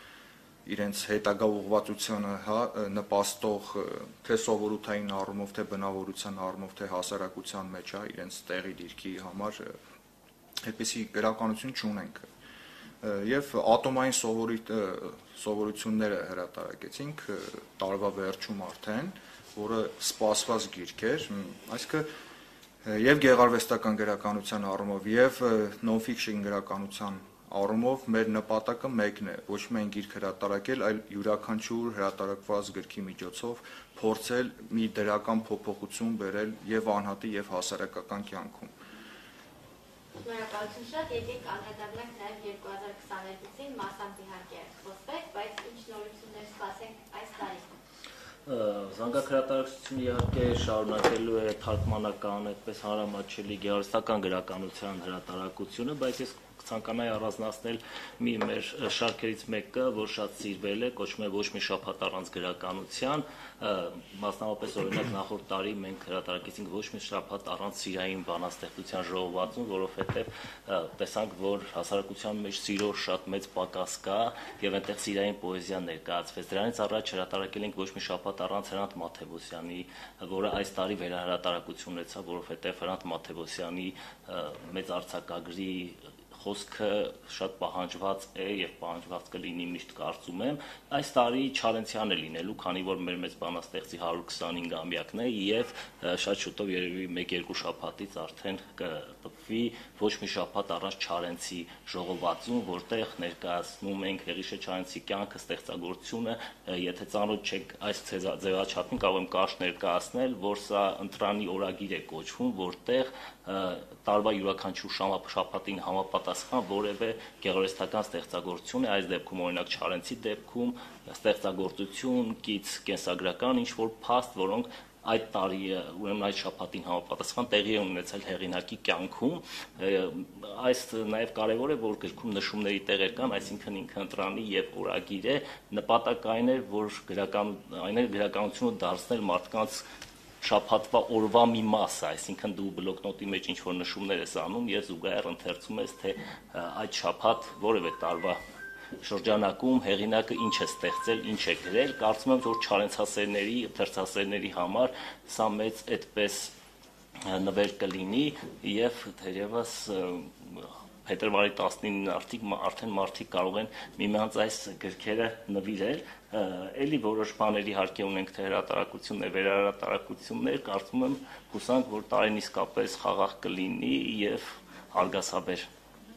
իրենց հետագա ուղղվածությանը, հա, նպաստող թե սովորութային առումով, թե բնավորության առումով, թե հասարակության մեջ, հա, իրենց տեղի դիրքի համար այդպիսի գրականություն չունենք։ Եվ ատոմային սովորույթ սովորությունները հրատարակեցինք տարվա վերջում արդեն, որը սպասված գիրք էր, այսինքն եւ գեղարվեստական գրականության առումով եւ non-fiction գրականության առումով մեր նպատակը մեկն է, ոչ միայն գիրք հրատարակել, այլ յուրաքանչյուր հրատարակված գրքի միջոցով փորձել մի դրական փոփոխություն բերել եւ անհատի եւ հասարակական կյանքում։ Շնորհակալություն շատ, եկեք անդրադառնանք նաև երկու հազար քսաներկուսին, մասամբ իհարկե խոսվեց, բայց ինչ նորություններ սպասենք այս տարի։ Զանգահրատարակչությունը իհարկե շարունակելու է թարգմանական, այդպես հանրամատչելի գեղարվեստական գրականության հրատարակությունը, բայց ես ցանկանայի առանձնացնել մի մեր շարքերից մեկը, որ շատ սիրվել է, կոչվում է ոչ մի շաբաթ առանց գրականության, մասնավորապես օրինակ նախորդ տարի մենք հրատարակեցինք ոչ մի շաբաթ առանց սիրային բանաստեղծության ժողովածուն, որովհետև տեսանք, որ հասարակության մեջ սիրո շատ մեծ պակաս կա եւ այնտեղ սիրային պոեզիան ներկայացվեց։ Դրանից առաջ հրատարակել ենք ոչ մի շաբաթ առանց Հրանտ Մաթեոսյանի, որը այս տարի վերահրատարակություն ունեցավ, որովհետև Հրանտ Մաթեոսյանի մեծ արձակագրի խոսքը շատ պահանջված է եւ պահանջված կլինի միշտ կարծում եմ այս տարի Չարենցյան է լինելու, քանի որ մեր մեծ բանաստեղծի հարյուր քսանհինգամյակն է եւ շատ շուտով երևի մեկ-երկու շաբաթից արդեն կտպվի ոչ մի շաբաթ առանց Չարենցի ժողովածուն, որտեղ ներկայացնում ենք Եղիշե Չարենցի կյանքը, ստեղծագործությունը, եթե ծանոթ չեք այս ձևաչափին, կարող եմ կարճ ներկայացնել, որ սա ընտրանի օրագիր է կոչվում, որտեղ տարվա յուրաքանչյուր շաբաթին համապատասխան որևէ գեղարվեստական ստեղծագործություն է, այս դեպքում օրինակ Չարենցի դեպքում ստեղծագործություն, կից կենսագրական ինչ-որ փաստ, որոնք այդ տարի ուրեմն այդ շաբաթին համապատասխան տեղի են ունեցել հեղինակի կյանքում, այս նաև կարևոր է, որ գրքում նշումների տեղեր կան, այսինքն ինքը ընտրանի եւ օրագիր է, նպատակը այն է, որ գրական այն է գրականությունը դարձնել մարդկանց շաբաթվա օրվա մի մասը, այսինքն դու բլոկնոտի մեջ ինչ որ նշումներ ես անում եւ զուգահեռ ընթերցում ես, թե այդ շաբաթ որևէ տարվա շրջանակում հեղինակը ինչ է ստեղծել, ինչ է գրել, կարծում եմ, որ չարենցասերների, ընթերցասերների համար սա մեծ այդպես նվեր կլինի եւ թերևս փետրվարի տասնինին արդեն մարդիկ կարող են միմյանց այս գրքերը նվիրել, էլի որոշ բաներ իհարկե ունենք թե հրատարակություններ, վերահրատարակություններ, կարծում եմ հուսանք, որ տարին իսկապես խաղաղ կլինի եւ արգասաբեր։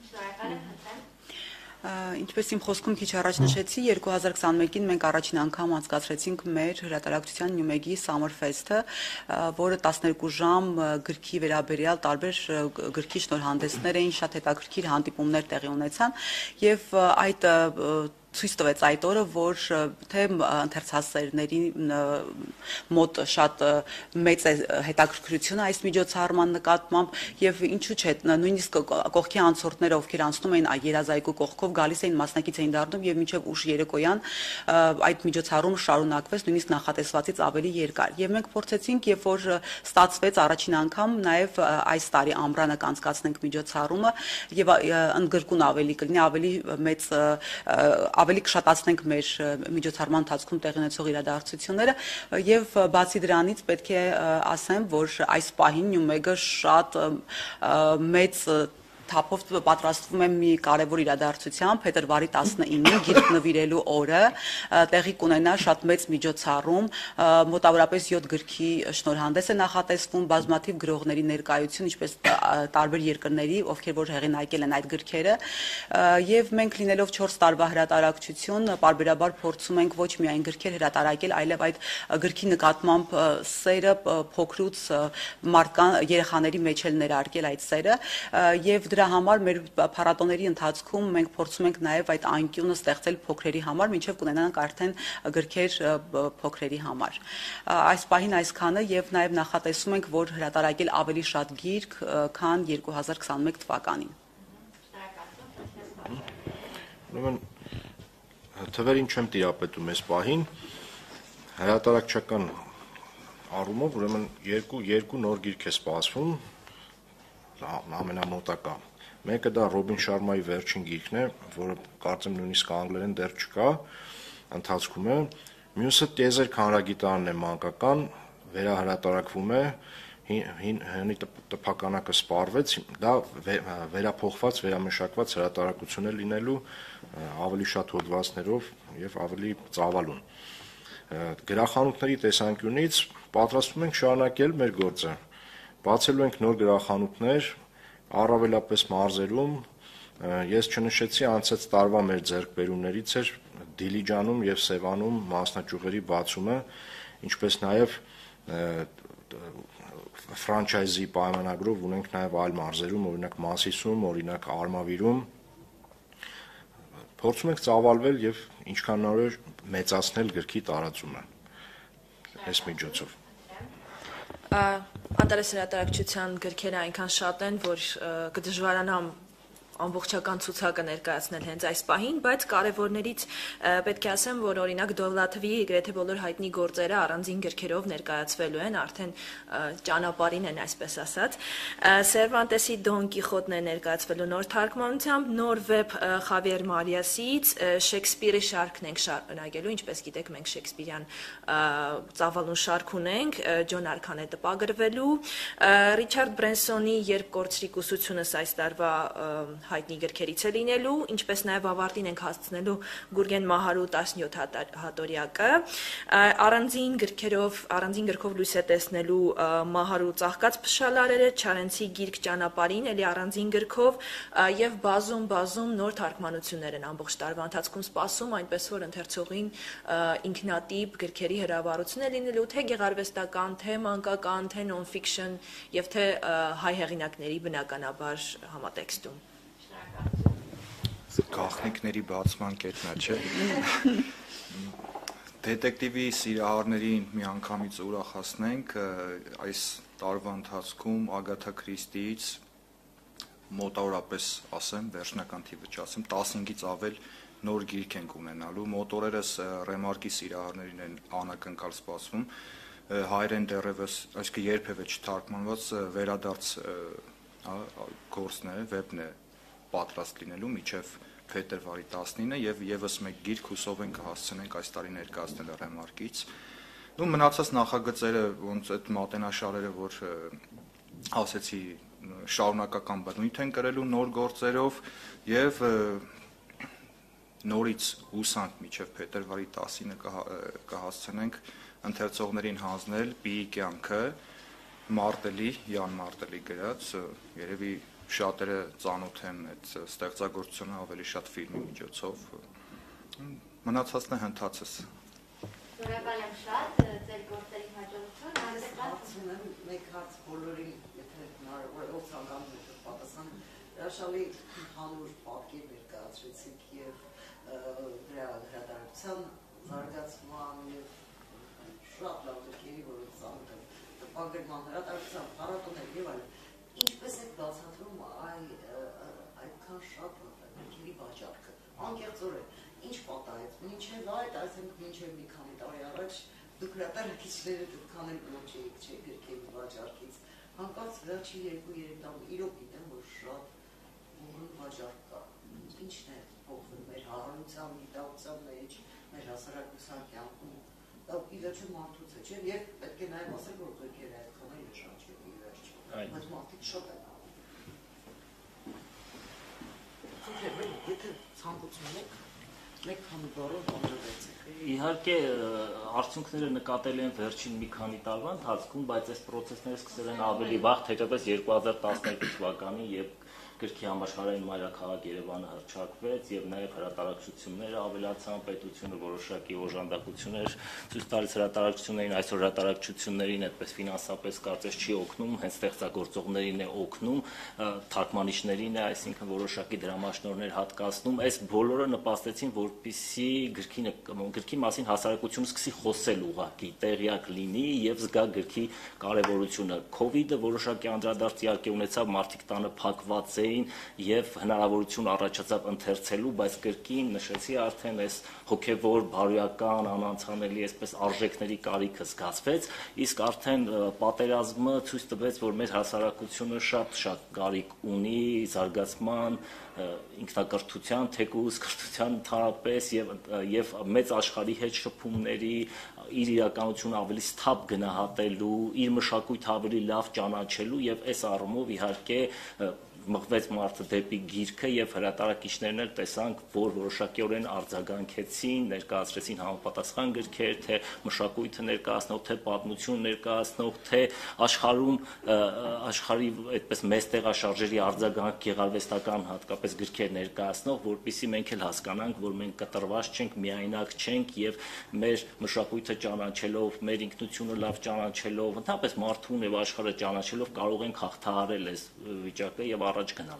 Ինչպես իմ խոսքում քիչ առաջ նշեցի, երկու հազար քսաներկին մենք առաջին անգամ անցկացրեցինք մեր հրատարակչության Նյումեգի Summer Fest-ը, որը տասներկու ժամ գրքի վերաբերյալ տարբեր գրքի շնորհանդեսներ էին, շատ հետաքրքիր հանդիպումներ տեղի ունեցան եւ այդ ցույց տվեց այդ օրը, որ թե ընթերցասերների մոտ շատ մեծ է հետաքրքրությունը այս միջոցառման նկատմամբ եւ ինչու՞ չէ, նույնիսկ կողքի անցորդները, ովքեր անցնում էին երազայգու կողքով, գալիս էին մասնակից էին դառնում եւ մինչեւ ուշ երեկոյան այդ միջոցառումը շարունակվեց, նույնիսկ նախատեսվածից ավելի երկար։ Եվ մենք փորձեցինք, երբ որ ստացվեց առաջին անգամ նաեւ այս տարի ամռանը կանցկացնենք միջոցառումը եւ ընդգրկուն ավելի կլինի, ավելի մեծ ավելի կշատացնենք մեր միջոցառման ընթացքում տեղի ունեցող իրադարձությունները եւ բացի դրանից պետք է ասեմ, որ այս պահին Նյումեգը շատ մեծ թափով պատրաստվում եմ մի կարևոր իրադարձության, փետրվարի տասնինին գիրք նվիրելու օրը, տեղի կունենա շատ մեծ միջոցառում, մոտավորապես յոթ գրքի շնորհանդես է նախատեսվում, բազմաթիվ գրողների ներկայություն, ինչպես տարբեր երկրների, ովքեր որ հեղինակել են այդ գրքերը, եւ մենք լինելով չորս տարվա հրատարակչություն, պարբերաբար փորձում ենք ոչ միայն գրքեր հրատարակել, այլև այդ գրքի նկատմամբ սերը փոքրուց մարդկան երեխաների մեջ էլ ներարկել այդ սերը եւ դրա համար մեր փառատոների ընթացքում մենք փորձում ենք նաև այդ անկյունը ստեղծել փոքրերի համար, մինչև կունենանք արդեն գրքեր փոքրերի համար։ Այս պահին այսքանը եւ նաև նախատեսում ենք, որ հրատարակել ավելի շատ գիրք, քան երկու հազար քսաներկու թվականին։ Ուրեմն թվերին չեմ տիրապետում այս պահին, հրատարակչական առումով ուրեմն երկու երկու նոր գիրք է սպասվում, ամենամոտակա։ Մեկը դա Ռոբին Շարմայի վերջին գիրքն է, որը կարծեմ նույնիսկ անգլերեն դեռ չկա, ընթացքում է։ Մյուսը Տիեզեր քանրագիտարանն է մանկական, վերահրատարակվում է, հինի տպականակը սպառվեց, դա վերափոխված, վերամշակված հրատարակություն է լինելու ավելի շատ հոդվածներով եւ ավելի ծավալուն։ Գրախանութների տեսանկյունից պատրաստվում ենք շարունակել մեր գործը։ Բացելու ենք նոր գրախանութներ, առավելապես մարզերում, ես չնշեցի անցած տարվա մեր ձեռքբերումներից էր Դիլիջանում եւ Սևանում մասնաճյուղերի բացումը, ինչպես նաեւ ֆրանչայզի պայմանագրով ունենք նաեւ այլ մարզերում, օրինակ Մասիսում, օրինակ Արմավիրում, փորձում ենք ծավալվել եւ ինչքան հնարավոր մեծացնել գրքի տարածումը այս միջոցով։ Անտարես հրատարակչության գրքերը այնքան շատ են, որ կդժվարանամ ամբողջական ցուցակը ներկայացնել հենց այս պահին, բայց կարևորներից պետք է ասեմ, որ օրինակ Դովլաթվի գրեթե բոլոր հայտնի գործերը առանձին գրքերով ներկայացվելու են, արդեն ճանապարհին են, այսպես ասած։ Սերվանտեսի Դոն Կիխոտն է ներկայացվելու նոր թարգմանությամբ, նոր վեբ Խավիեր Մարիասից, Շեքսպիրի շարքն ենք շարունակելու, ինչպես գիտեք, մենք Շեքսպիրյան ծավալուն շարք ունենք, Ջոն Արքան է տպագրվելու, Ռիչարդ Բրենսոնի Երբ կորցրի կուսությունս այս տարվա հայտնի գրքերից է լինելու, ինչպես նաև ավարտին ենք հասցնելու Գուրգեն Մահարու տասնյոթ հատորյակը, առանձին գրքերով, առանձին գրքով լույս է տեսնելու Մահարու ծաղկած փշալարերը, Չարենցի գիրք ճանապարհին, էլի առանձին գրքով եւ բազում բազում նոր թարգմանություններ են ամբողջ տարվա ընթացքում սպասում, այնպես որ ընթերցողին ինքնատիպ գրքերի հրավառություն է լինելու, թե գեղարվեստական, թե մանկական, թե non-fiction եւ թե հայ հեղինակների բնականաբար համատեքստում։ Գաղտնիքների բացման կետն է, չէ։ Դետեկտիվի սիրահարներին միանգամից ուրախացնենք, այս տարվա ընթացքում Ագաթա Քրիստիից մոտավորապես ասեմ, վերջնական թիվը չասեմ, տասնհինգից ավել նոր գիրք ենք ունենալու, մոտորերս Ռեմարկի սիրահարներին են անակնկալ սպասվում, հայերեն դեռևս, այսինքն երբևէ չթարգմանված վերադարձ գործն է, վեբն է պատրաստ լինելու մինչև փետրվարի տասնինը եւ եւս մեկ գիրք հուսով ենք կհասցնենք այս տարի ներկայացնել ռեմարկից։ Ու մնացած նախագծերը, ոնց այդ մատենաշարերը, որ ասեցի, շարունակական բնույթ են կրելու նոր գործերով եւ նորից հուսանք մինչև փետրվարի տասինը կհասցնենք ընթերցողներին հանձնել Պիի կյանքը Մարտելի, Յան Մարտելի գրած, երևի շատերը ծանոթ են այդ ստեղծագործությունը ավելի շատ ֆիլմի միջոցով։ Մնացածն է հնդածս։ Շնորհակալ եմ շատ, ձեր գործերի հաջողություն։ Հարցում եմ մեկ հարց բոլորին, եթե հնարավոր է, ով ցանկանում է պատասխան, հրաշալի հանուր պատկեր ներկայացրեցիք եւ դրա հրատարակության զարգացման եւ շատ լավ դեպքերի, որոնց ծանոթ եմ, տպագրման, հրատարակության, փառատոներ եւ այլն, ինչպես է բացատրում այդքան շատ դեպքերի վաճառքը, անկեղծորեն, ինչ պատահեց, մինչև այդ, այսինքն մինչև մի քանի տարի առաջ դուք հրատարակիչները դուքան էլ ոչ էիք, չէ, գրքերի վաճառքից, հանկարծ վերջի երկու-երեք տարում իրոք գիտեմ, որ շատ ուղղուն վաճառք կա, ինչն է փոխվել մեր հարանության, գիտակցության մեջ, մեր հասարակության կյանքում, դա ի վերջո մարդուց է, չէ, եւ պետք է նաեւ ասել, որ գրքերը այդքան էլ շան չէ, ի վերջո, բայց մարդիկ շատ են անում։ Եթե ցանկություն եք, մեկ քանի բառով համոզեցեք։ Իհարկե արդյունքները նկատելի են վերջին մի քանի տարվա ընթացքում, բայց այս process-ները սկսել են ավելի վաղ, թեկուզ երկու հազար տասներկու թվականին, երբ գրքի համաշխարհային մայրաքաղաք Երևանը հռչակվեց եւ նաեւ հրատարակչությունները ավելացան, պետությունը որոշակի օժանդակություններ ցույց տալիս հրատարակչություններին, այսօր հրատարակչություններին այդպես ֆինանսապես կարծես չի օգնում, հենց ստեղծագործողներին է օգնում, թարգմանիչներին է, այսինքն որոշակի դրամաշնորհներ հատկացնում, այս բոլորը նպաստեցին, որպեսզի գրքի գրքի մասին հասարակությունը սկսի խոսել ուղղակի, տեղյակ լինի եւ զգա գրքի կարեւորությունը։ Քովիդը որոշակի անդրադարձ իհարկե ունեցավ, մարդիկ տանը փակված եւ հնարավորություն առաջացավ ընթերցելու, բայց կրկին նշեցի արդեն այս հոգեվոր, բարոյական, անանցանելի այսպես արժեքների կարիքը զգացվեց, իսկ արդեն պատերազմը ցույց տվեց, որ մեր հասարակությունը շատ-շատ կարիք ունի զարգացման, ինքնակրթության, թեկուզ կրթության ընդհանրապես եւ եւ մեծ աշխարհի հետ շփումների, իր իրականությունը ավելի սթափ գնահատելու, իր մշակույթը ավելի լավ ճանաչելու եւ այս առումով իհարկե մղվեց մարդը դեպի գիրքը եւ հրատարակիչներն էլ տեսանք, որ որոշակիորեն արձագանքեցին, ներկայացրեցին համապատասխան գրքեր, թե մշակույթը ներկայացնող, թե պատմություն ներկայացնող, թե աշխարհում աշխարհի այդպես մեծ տեղաշարժերի արձագանք գեղարվեստական հատկապես գրքեր ներկայացնող, որպեսզի մենք էլ հասկանանք, որ մենք կտրված չենք, միայնակ չենք եւ մեր մշակույթը ճանաչելով, մեր ինքնությունը լավ ճանաչելով, ընդհանրապես մարդուն եւ աշխարհը ճանաչելով կարող ենք հաղթահարել այս վիճակը եւ առաջ գնալ։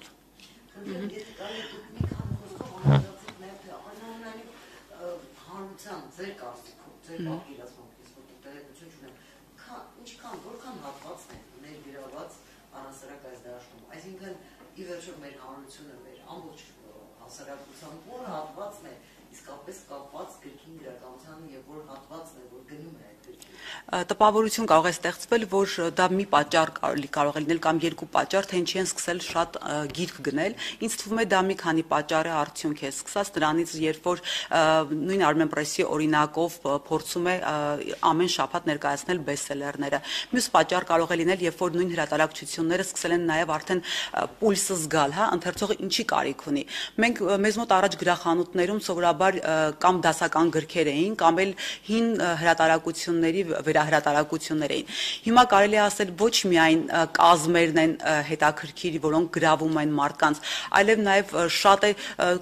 Եթե կարելի է մի քանի խոսքով անդրադառնալ նաև թե այնուամենայնիվ հանրության ձեր կարծիքով, ձեր պատկերացմամբ, ես որ տեղեկություն չունեմ, ինչքան, որքան հատվածն է ներգրաված առհասարակ այս դաշտում, այսինքն ի վերջո մեր հանրությունը, մեր ամբողջ հասարակության որ հատվածն է իսկապես կապված գրքի գրականության եւ որ հատվածն է, որ գնում է այդ գրքի։ Տպավորություն կարող է ստեղծվել, որ դա մի պատճառ կարող է լինել կամ երկու պատճառ, թե ինչի են սկսել շատ գիրք գնել։ Ինձ թվում է դա մի քանի պատճառի արդյունք է, սկսած դրանից, երբ որ նույն Armenpress-ի օրինակով փորձում է ամեն շաբաթ ներկայացնել բեսթսելերները։ Մյուս պատճառ կարող է լինել, երբ որ նույն հրատարակչությունները սկսել են նաեւ արդեն պուլսը զգալ, հա, ընթերցողը ինչի կարիք ունի։ Մենք մեզ մոտ առաջ գրախանութներում սովորաբար կամ դասական գրքեր էին, կամ էլ հին հրատարակությունների վերահրատարակություններ էին։ Հիմա կարելի է ասել ոչ միայն կազմերն են հետաքրքիր, որոնք գրավում են մարդկանց, այլև նաև շատ է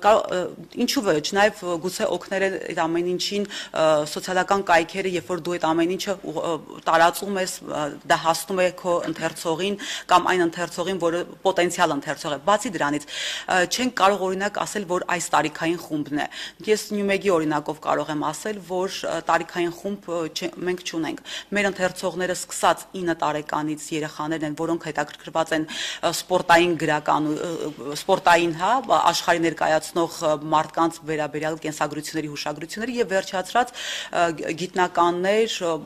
ինչու ոչ, նաև գուցե օգնել է այդ ամեն ինչին սոցիալական կայքերը, երբ որ դու այդ ամեն ինչը տարածում ես, դա հասնում է քո ընթերցողին կամ այն ընթերցողին, որը պոտենցիալ ընթերցող է։ Բացի դրանից, չենք կարող օրինակ ասել, որ այս տարիքային խումբն է։ Ես Նյումեգի օրինակով կարող եմ ասել, որ տարիքային խումբ մենք չունենք։ Մեր ընթերցողները սկսած ինը տարեկանից երեխաներն են, որոնք հետաքրքրված են սպորտային գրական, սպորտային, հա, աշխարհի ներկայացնող մարդկանց վերաբերյալ կենսագրությունների հուշագրությունների եւ վերջացրած գիտնականներ,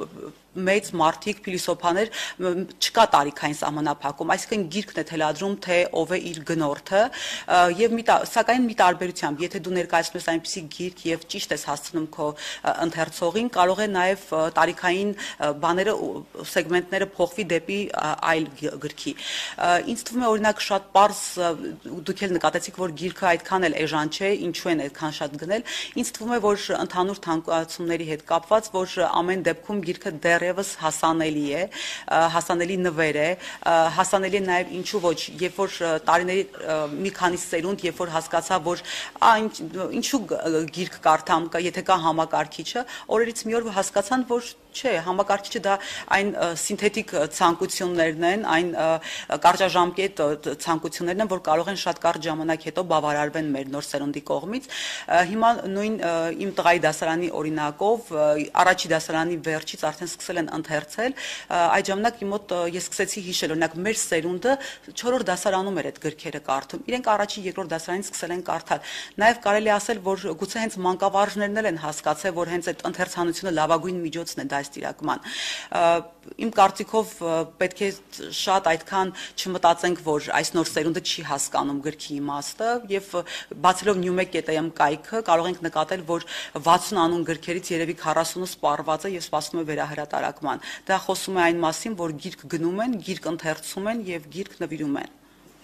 մեծ մարդիկ, փիլիսոփաներ չկա տարիքային սահմանափակում, այսինքն գիրքն է թելադրում, թե ով է իր գնորդը, եւ մի սակայն մի տարբերությամբ, եթե դու ներկայացնում ես այնպիսի գիրք եւ ճիշտ ես հասցնում քո ընթերցողին, կարող է նաեւ տարիքային բաները սեգմենտները փոխվի դեպի այլ գրքի։ Ինձ թվում է օրինակ շատ པարզ դուք էլ նկատեցիք, որ գիրքը այդքան էլ էժան չէ, ինչու են այդքան շատ գնել։ Ինձ թվում է, որ ընդհանուր թանկացումների հետ կապված, որ ամեն դեպքում գիրքը դեռևս հասանելի է, հասանելի նվեր է, հասանելի է նաև ինչու ոչ, երբ որ տարիների մի քանի սերունդ, երբ որ հասկացա, որ ինչու գիրք կարդամ, եթե կա համակարգիչը, օրերից մի օր հասկացան, որ չէ, համակարգիչը դա այն սինթետիկ ցանկություններն են, այն կարճաժամկետ ցանկություններն են, որ կարող են շատ կարճ ժամանակ հետո բավարարվեն մեր նոր սերունդի կողմից։ Հիմա նույն իմ տղայի դասարանի օրինակով, առաջի դասարանի վերջից արդեն սկսել են ընթերցել, այդ ժամանակ իմ մոտ ես սկսեցի հիշել, օրինակ մեր սերունդը չորրորդ դասարանում էր այդ գրքերը կարդում, իրենք առաջի երկրորդ դասարանից սկսել են կարդալ։ Նաև կարելի ասել, որ գուցե հենց մանկավարժներն էլ են հասկացել, որ հենց այդ ընթերցանությունը լավագույն միջոցն է դաստիարակման։ Իմ կարծիքով պետք է շատ այդքան չմտածենք, որ այս նոր սերունդը չի հասկանում գրքի իմաստը, եւ բացելով Newmek կետ am կայքը կարող ենք նկատել, որ վաթսուն անուն գրքերից երևի քառասունը սպառված է եւ սպասում է վերահրատարակման։ Դա խոսում է այն մասին, որ գիրք գնում են, գիրք ընթերցում են եւ գիրք նվիրում են։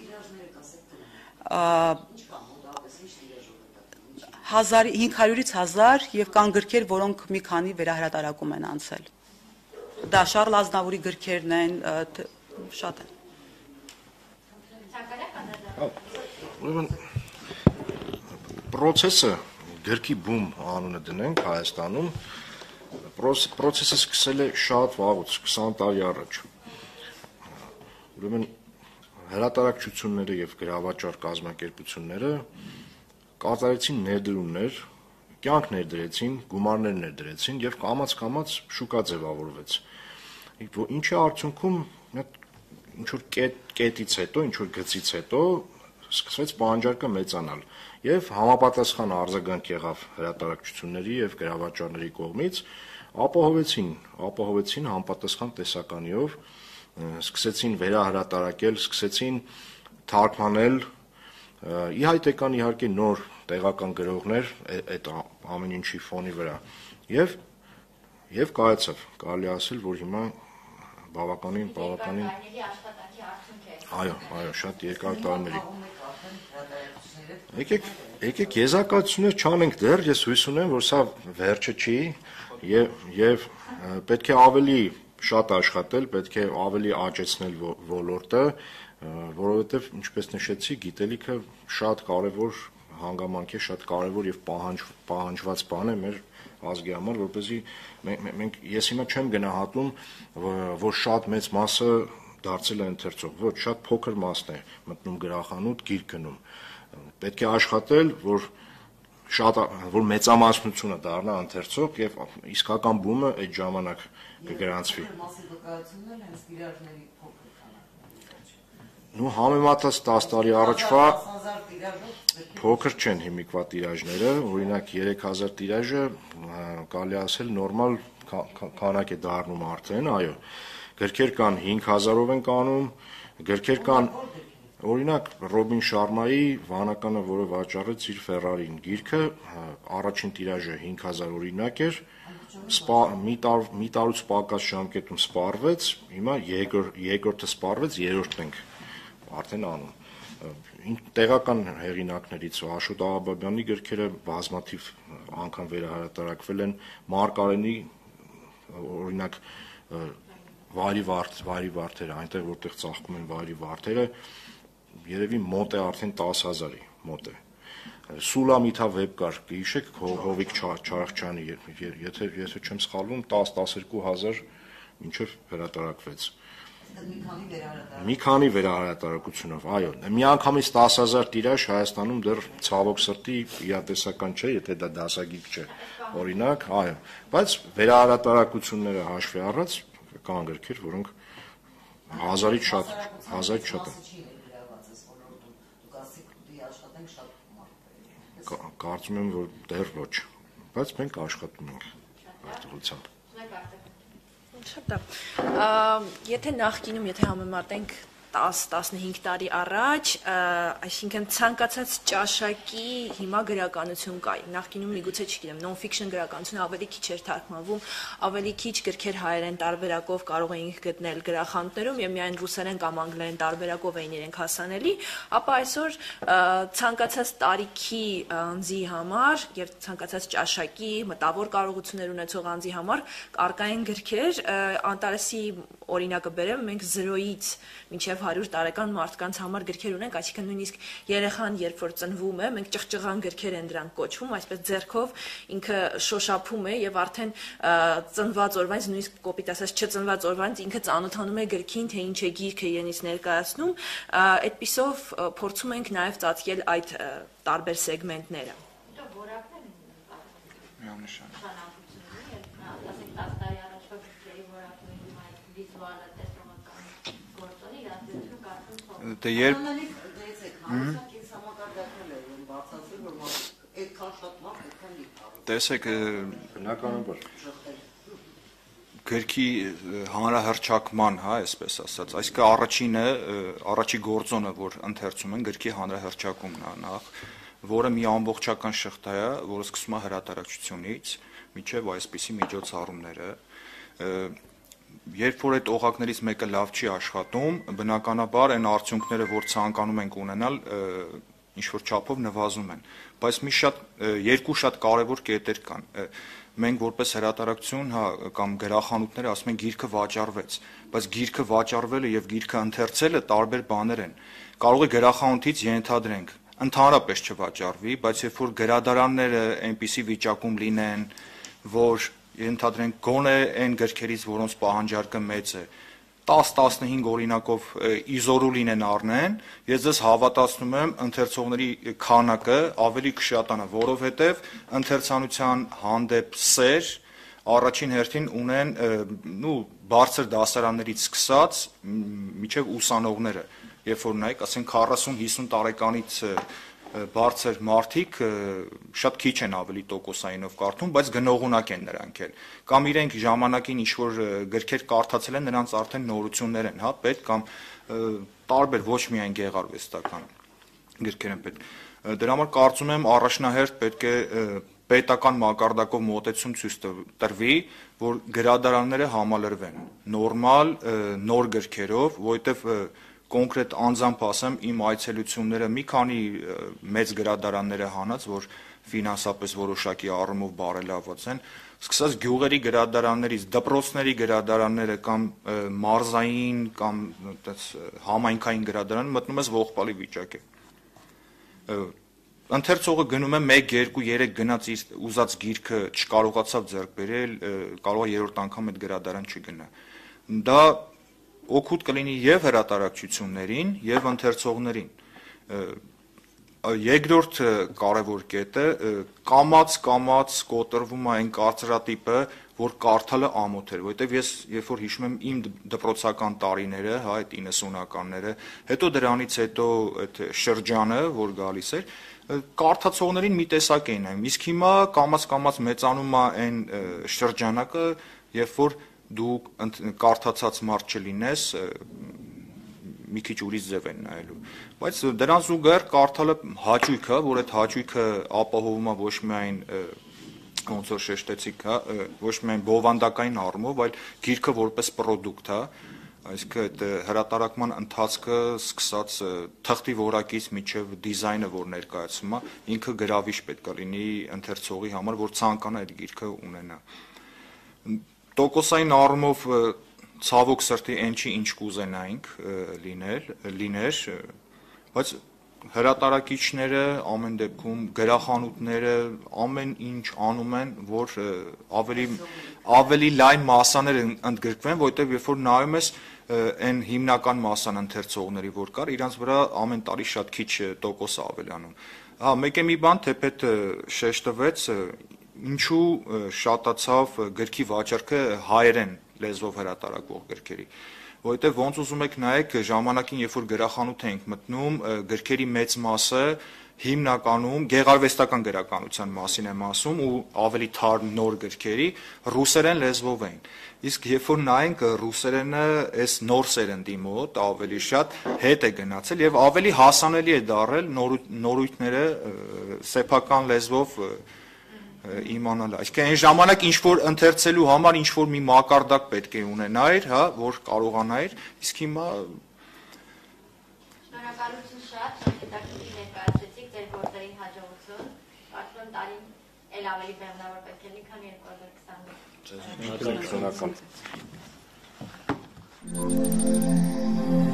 հինգ հարյուրից հազար եւ կան գրքեր, որոնք մի քանի վերահրատարակում են անցել։ Դա Շարլ Ազնավուրի գրքերն են, շատ են։ Ուրեմն process-ը գրքի բում անունը դնենք Հայաստանում, process-ը սկսել է շատ վաղուց, քսան տարի առաջ։ Ուրեմն հրատարակչությունները եւ գրավաճառ կազմակերպությունները կատարեցին ներդրումներ, կյանք ներդրեցին, գումարներ ներդրեցին եւ կամաց-կամաց շուկա ձևավորվեց։ Ինչի արդյունքում ինչ որ կետից հետո, ինչ որ գծից հետո սկսվեց պահանջարկը մեծանալ եւ համապատասխան արձագանք եղավ հրատարակչությունների եւ գրավաճառների կողմից, ապահովեցին, ապահովեցին համապատասխան տեսականիով, սկսեցին վերահրատարակել, սկսեցին թարգմանել, ի հայտ եկան իհարկե նոր տեղական գրողներ այդ ամեն ինչի ֆոնի վրա եւ եւ կայացավ, կարելի ասել, որ հիմա բավականին բավականին այո, այո, շատ երկար տարիների։ Եկեք, եկեք եզակացություններ չանենք դեռ, ես հույս ունեմ, որ սա վերջը չի եւ եւ պետք է ավելի շատ աշխատել, պետք է ավելի աճեցնել ոլորտը, որովհետեւ ինչպես նշեցի, գիտելիքը շատ կարեւոր հանգամանք է, շատ կարեւոր եւ պահանջված բան է մեր ազգի համար, որպեսզի մենք ես հիմա չեմ գնահատում, որ շատ մեծ մասը դարձել է ընթերցող, ոչ, շատ փոքր մասն է մտնում գրախանութ, գիրք գնում։ Պետք է աշխատել, որ շատ որ մեծամասնությունը դառնա ընթերցող եւ իսկական բումը այդ ժամանակ կգրանցվի։ Նու համեմատած տասը տարի առաջվա փոքր չեն հիմիկվա տիրաժները, օրինակ երեք հազար տիրաժը կարելի ասել նորմալ քանակ է դառնում արդեն, այո։ Գրքեր կան հինգ հազարով են կանում, գրքեր կան օրինակ Ռոբին Շարմայի վանականը, որը վաճառեց իր Ֆերարին գիրքը, առաջին տիրաժը հինգ հազար օրինակ էր, մի տար մի տարուց պակաս ժամկետում սպառվեց, հիմա երկրորդը սպառվեց, երրորդն ենք արդեն անում։ Տեղական հեղինակներից Աշոտ Աղաբաբյանի գրքերը բազմաթիվ անգամ վերահրատարակվել են, Մարգարենի օրինակ վայրի վարդ, վայրի վարդերը, այնտեղ որտեղ ծաղկում են վայրի վարդերը, երևի մոտ է արդեն տասը հազարի մոտ է։ Սուլամիթա վեբկար, գիշեք Հովիկ Չարախչյանի, եթե եթե չեմ սխալվում, տասը տասներկու հազար մինչև հրատարակվեց։ Մի քանի վերահրատարակությունով, այո, միանգամից տասը հազար տիրաժ Հայաստանում դեռ ցավոք սրտի իրատեսական չէ, եթե դա դասագիր չէ, օրինակ, այո, բայց վերահրատարակությունները հաշվի առած կան գրքեր, որոնք հազարից շատ, հազարից շատ են։ Կարծում եմ, որ դեռ ոչ, բայց մենք աշխատում ենք արտադրությամբ։ Շատ լավ։ Եթե նախկինում, եթե համեմատենք տասը տասնհինգ տարի առաջ, այսինքն ցանկացած ճաշակի հիմա գրականություն կա։ Նախկինում միգուցե չգիտեմ, non-fiction գրականությունը ավելի քիչ էր թարգմանվում, ավելի քիչ գրքեր հայերեն տարբերակով կարող էինք գտնել գրախանութներում եւ միայն ռուսերեն կամ անգլերեն տարբերակով էին իրենք հասանելի, ապա այսօր ցանկացած տարիքի անձի համար եւ ցանկացած ճաշակի մտավոր կարողություններ ունեցող անձի համար արկա են գրքեր, Անտարեսի օրինակը բերեմ, մենք զրոյից մինչև հարյուր տարեկան մարդկանց համար գրքեր ունենք, այսինքն նույնիսկ երեխան երբ որ ծնվում է, մենք ճղճղան գրքեր են դրանք կոչվում, այսպես ձեռքով ինքը շոշափում է եւ արդեն ծնված օրվանից, նույնիսկ կոպիտ ասած չծնված օրվանից ինքը ծանոթանում է գրքին, թե ինչ է գիրքը իրենից ներկայացնում, այդպիսով փորձում ենք նաեւ ծածկել այդ տարբեր սեգմենտները։ Դե երբ տեսեք բնականաբար գրքի հանրահռչակման, հա, այսպես ասած, այսինքն առաջինը, առաջի գործոնը, որ ընթերցում են գրքի հանրահռչակումն է նախ, որը մի ամբողջական շղթա է, որը սկսում է հրատարակչությունից, մինչև այսպիսի միջոցառումները, երբ որ այդ օղակներից մեկը լավ չի աշխատում, բնականաբար այն արդյունքները, որ ցանկանում ենք ունենալ, ինչ որ չափով նվազում են, բայց մի շատ երկու շատ կարևոր կետեր կան։ Մենք որպես հրատարակություն, հա, կամ գրախանութները ասում են գիրքը վաճառվեց, բայց գիրքը վաճառվելը եւ գիրքը ընթերցելը տարբեր բաներ են։ Կարող է գրախանութից ենթադրենք ընդհանրապես չվաճառվի, բայց երբ որ գրադարանները այնպիսի վիճակում լինեն, որ ենթադրենք գոնե այն գրքերից, որոնց պահանջարկը մեծ է, տասը տասնհինգ օրինակով իզորու լինեն առնեն, ես ձեզ հավատացնում եմ, ընթերցողների քանակը ավելի կշատանա, որովհետև ընթերցանության հանդեպ սեր առաջին հերթին ունեն նու բարձր դասարաններից սկսած մինչև ուսանողները, երբ որ նայեք, ասենք քառասուն հիսուն տարեկանից բարձր մարդիկ շատ քիչ են ավելի տոկոսայինով կարդում, բայց գնողունակ են նրանք էլ։ Կամ իրենք ժամանակին ինչ-որ գրքեր կարդացել են, նրանց արդեն նորություններ են, հա, պետք կամ տարբեր ոչ միայն գեղարվեստական գրքեր են պետք։ Դրա համար կարծում եմ առաջնահերթ պետք է պետական մակարդակով մոտեցում ցույց տրվի, որ գրադարանները համալրվեն նորմալ նոր գրքերով, որովհետև կոնկրետ անձամբ ասեմ, իմ այցելությունները մի քանի մեծ գրադարանները հանած, որ ֆինանսապես որոշակի առումով բարելավված են, սկսած գյուղերի գրադարաններից, դպրոցների գրադարանները կամ մարզային կամ համայնքային գրադարան մտնում ես ողբալի վիճակ է։ Ընթերցողը գնում է մեկ, երկու, երեք գնաց իր ուզած գիրքը չկարողացավ ձեռք բերել, կարող է երրորդ անգամ այդ գրադարան չգնա։ Դա օգուտ կլինի եւ հրատարակչություններին եւ ընթերցողներին։ Երկրորդ կարևոր կետը կամած կամած կոտրվում է այն կարծրատիպը, որ կարդալը ամոթ էր, որովհետեւ ես երբ որ հիշում եմ իմ դպրոցական տարիները, հա, այդ իննսունականները, հետո դրանից հետո այդ շրջանը, որ գալիս էր, կարդացողներին մի տեսակ էին այն, իսկ հիմա կամած կամած մեծանում է այն շրջանակը, երբ որ դու կարդացած մարդ չլինես, մի քիչ ուրիշ ձև են նայելու, բայց դրան զուգահեռ կարդալը հաճույք է, որ այդ հաճույքը ապահովում է ոչ միայն ոնց որ շեշտեցիք, հա, ոչ միայն բովանդակային առումով, այլ գիրքը որպես պրոդուկտ, հա, այսինքն այդ հրատարակման ընթացքը սկսած թղթի որակից մինչև դիզայնը, որ ներկայացում է, ինքը գրավիչ պետք է լինի ընթերցողի համար, որ ցանկանա այդ գիրքը ունենա։ Տոկոսային առումով ցավոք սրտի այն չի, ինչ կուզենայինք լինել, լիներ, բայց հրատարակիչները ամեն դեպքում գրախանութները ամեն ինչ անում են, որ ավելի ավելի լայն մասաներ ընդգրկվեն, որովհետև երբ որ նայում ես այն հիմնական մասան ընթերցողների, որ կար, իրանց վրա ամեն տարի շատ քիչ տոկոս ավելանում։ Հա, մեկ է մի բան, թեպետ շեշտվեց, ինչու շատացավ գրքի վաճառքը հայերեն լեզվով հրատարակվող գրքերի, որովհետև ոնց ուզում եք նայեք, ժամանակին, երբ որ գրախանութ ենք մտնում, գրքերի մեծ մասը հիմնականում գեղարվեստական գրականության մասին եմ ասում ու ավելի թարմ նոր գրքերի ռուսերեն լեզվով են։ Իսկ երբ որ նայենք ռուսերենը այս նոր սերնդի մոտ ավելի շատ հետ է գնացել եւ ավելի հասանելի է դարել նորույթները սեփական լեզվով իմանալ։ Այսինքն այն ժամանակ ինչ որ ընթերցելու համար ինչ որ մի մակարդակ պետք է ունենայր, հա, որ կարողանայր, իսկ հիմա Շնորհակալություն շատ, հետաքրքիր ներկայացրեցիք ձեր գործերի հաջողություն։ Կարծում եմ տարին էլ ավելի բեղմնավոր պետք է լինի, քան երկու հազար քսանմեկ։ Շնորհակալ։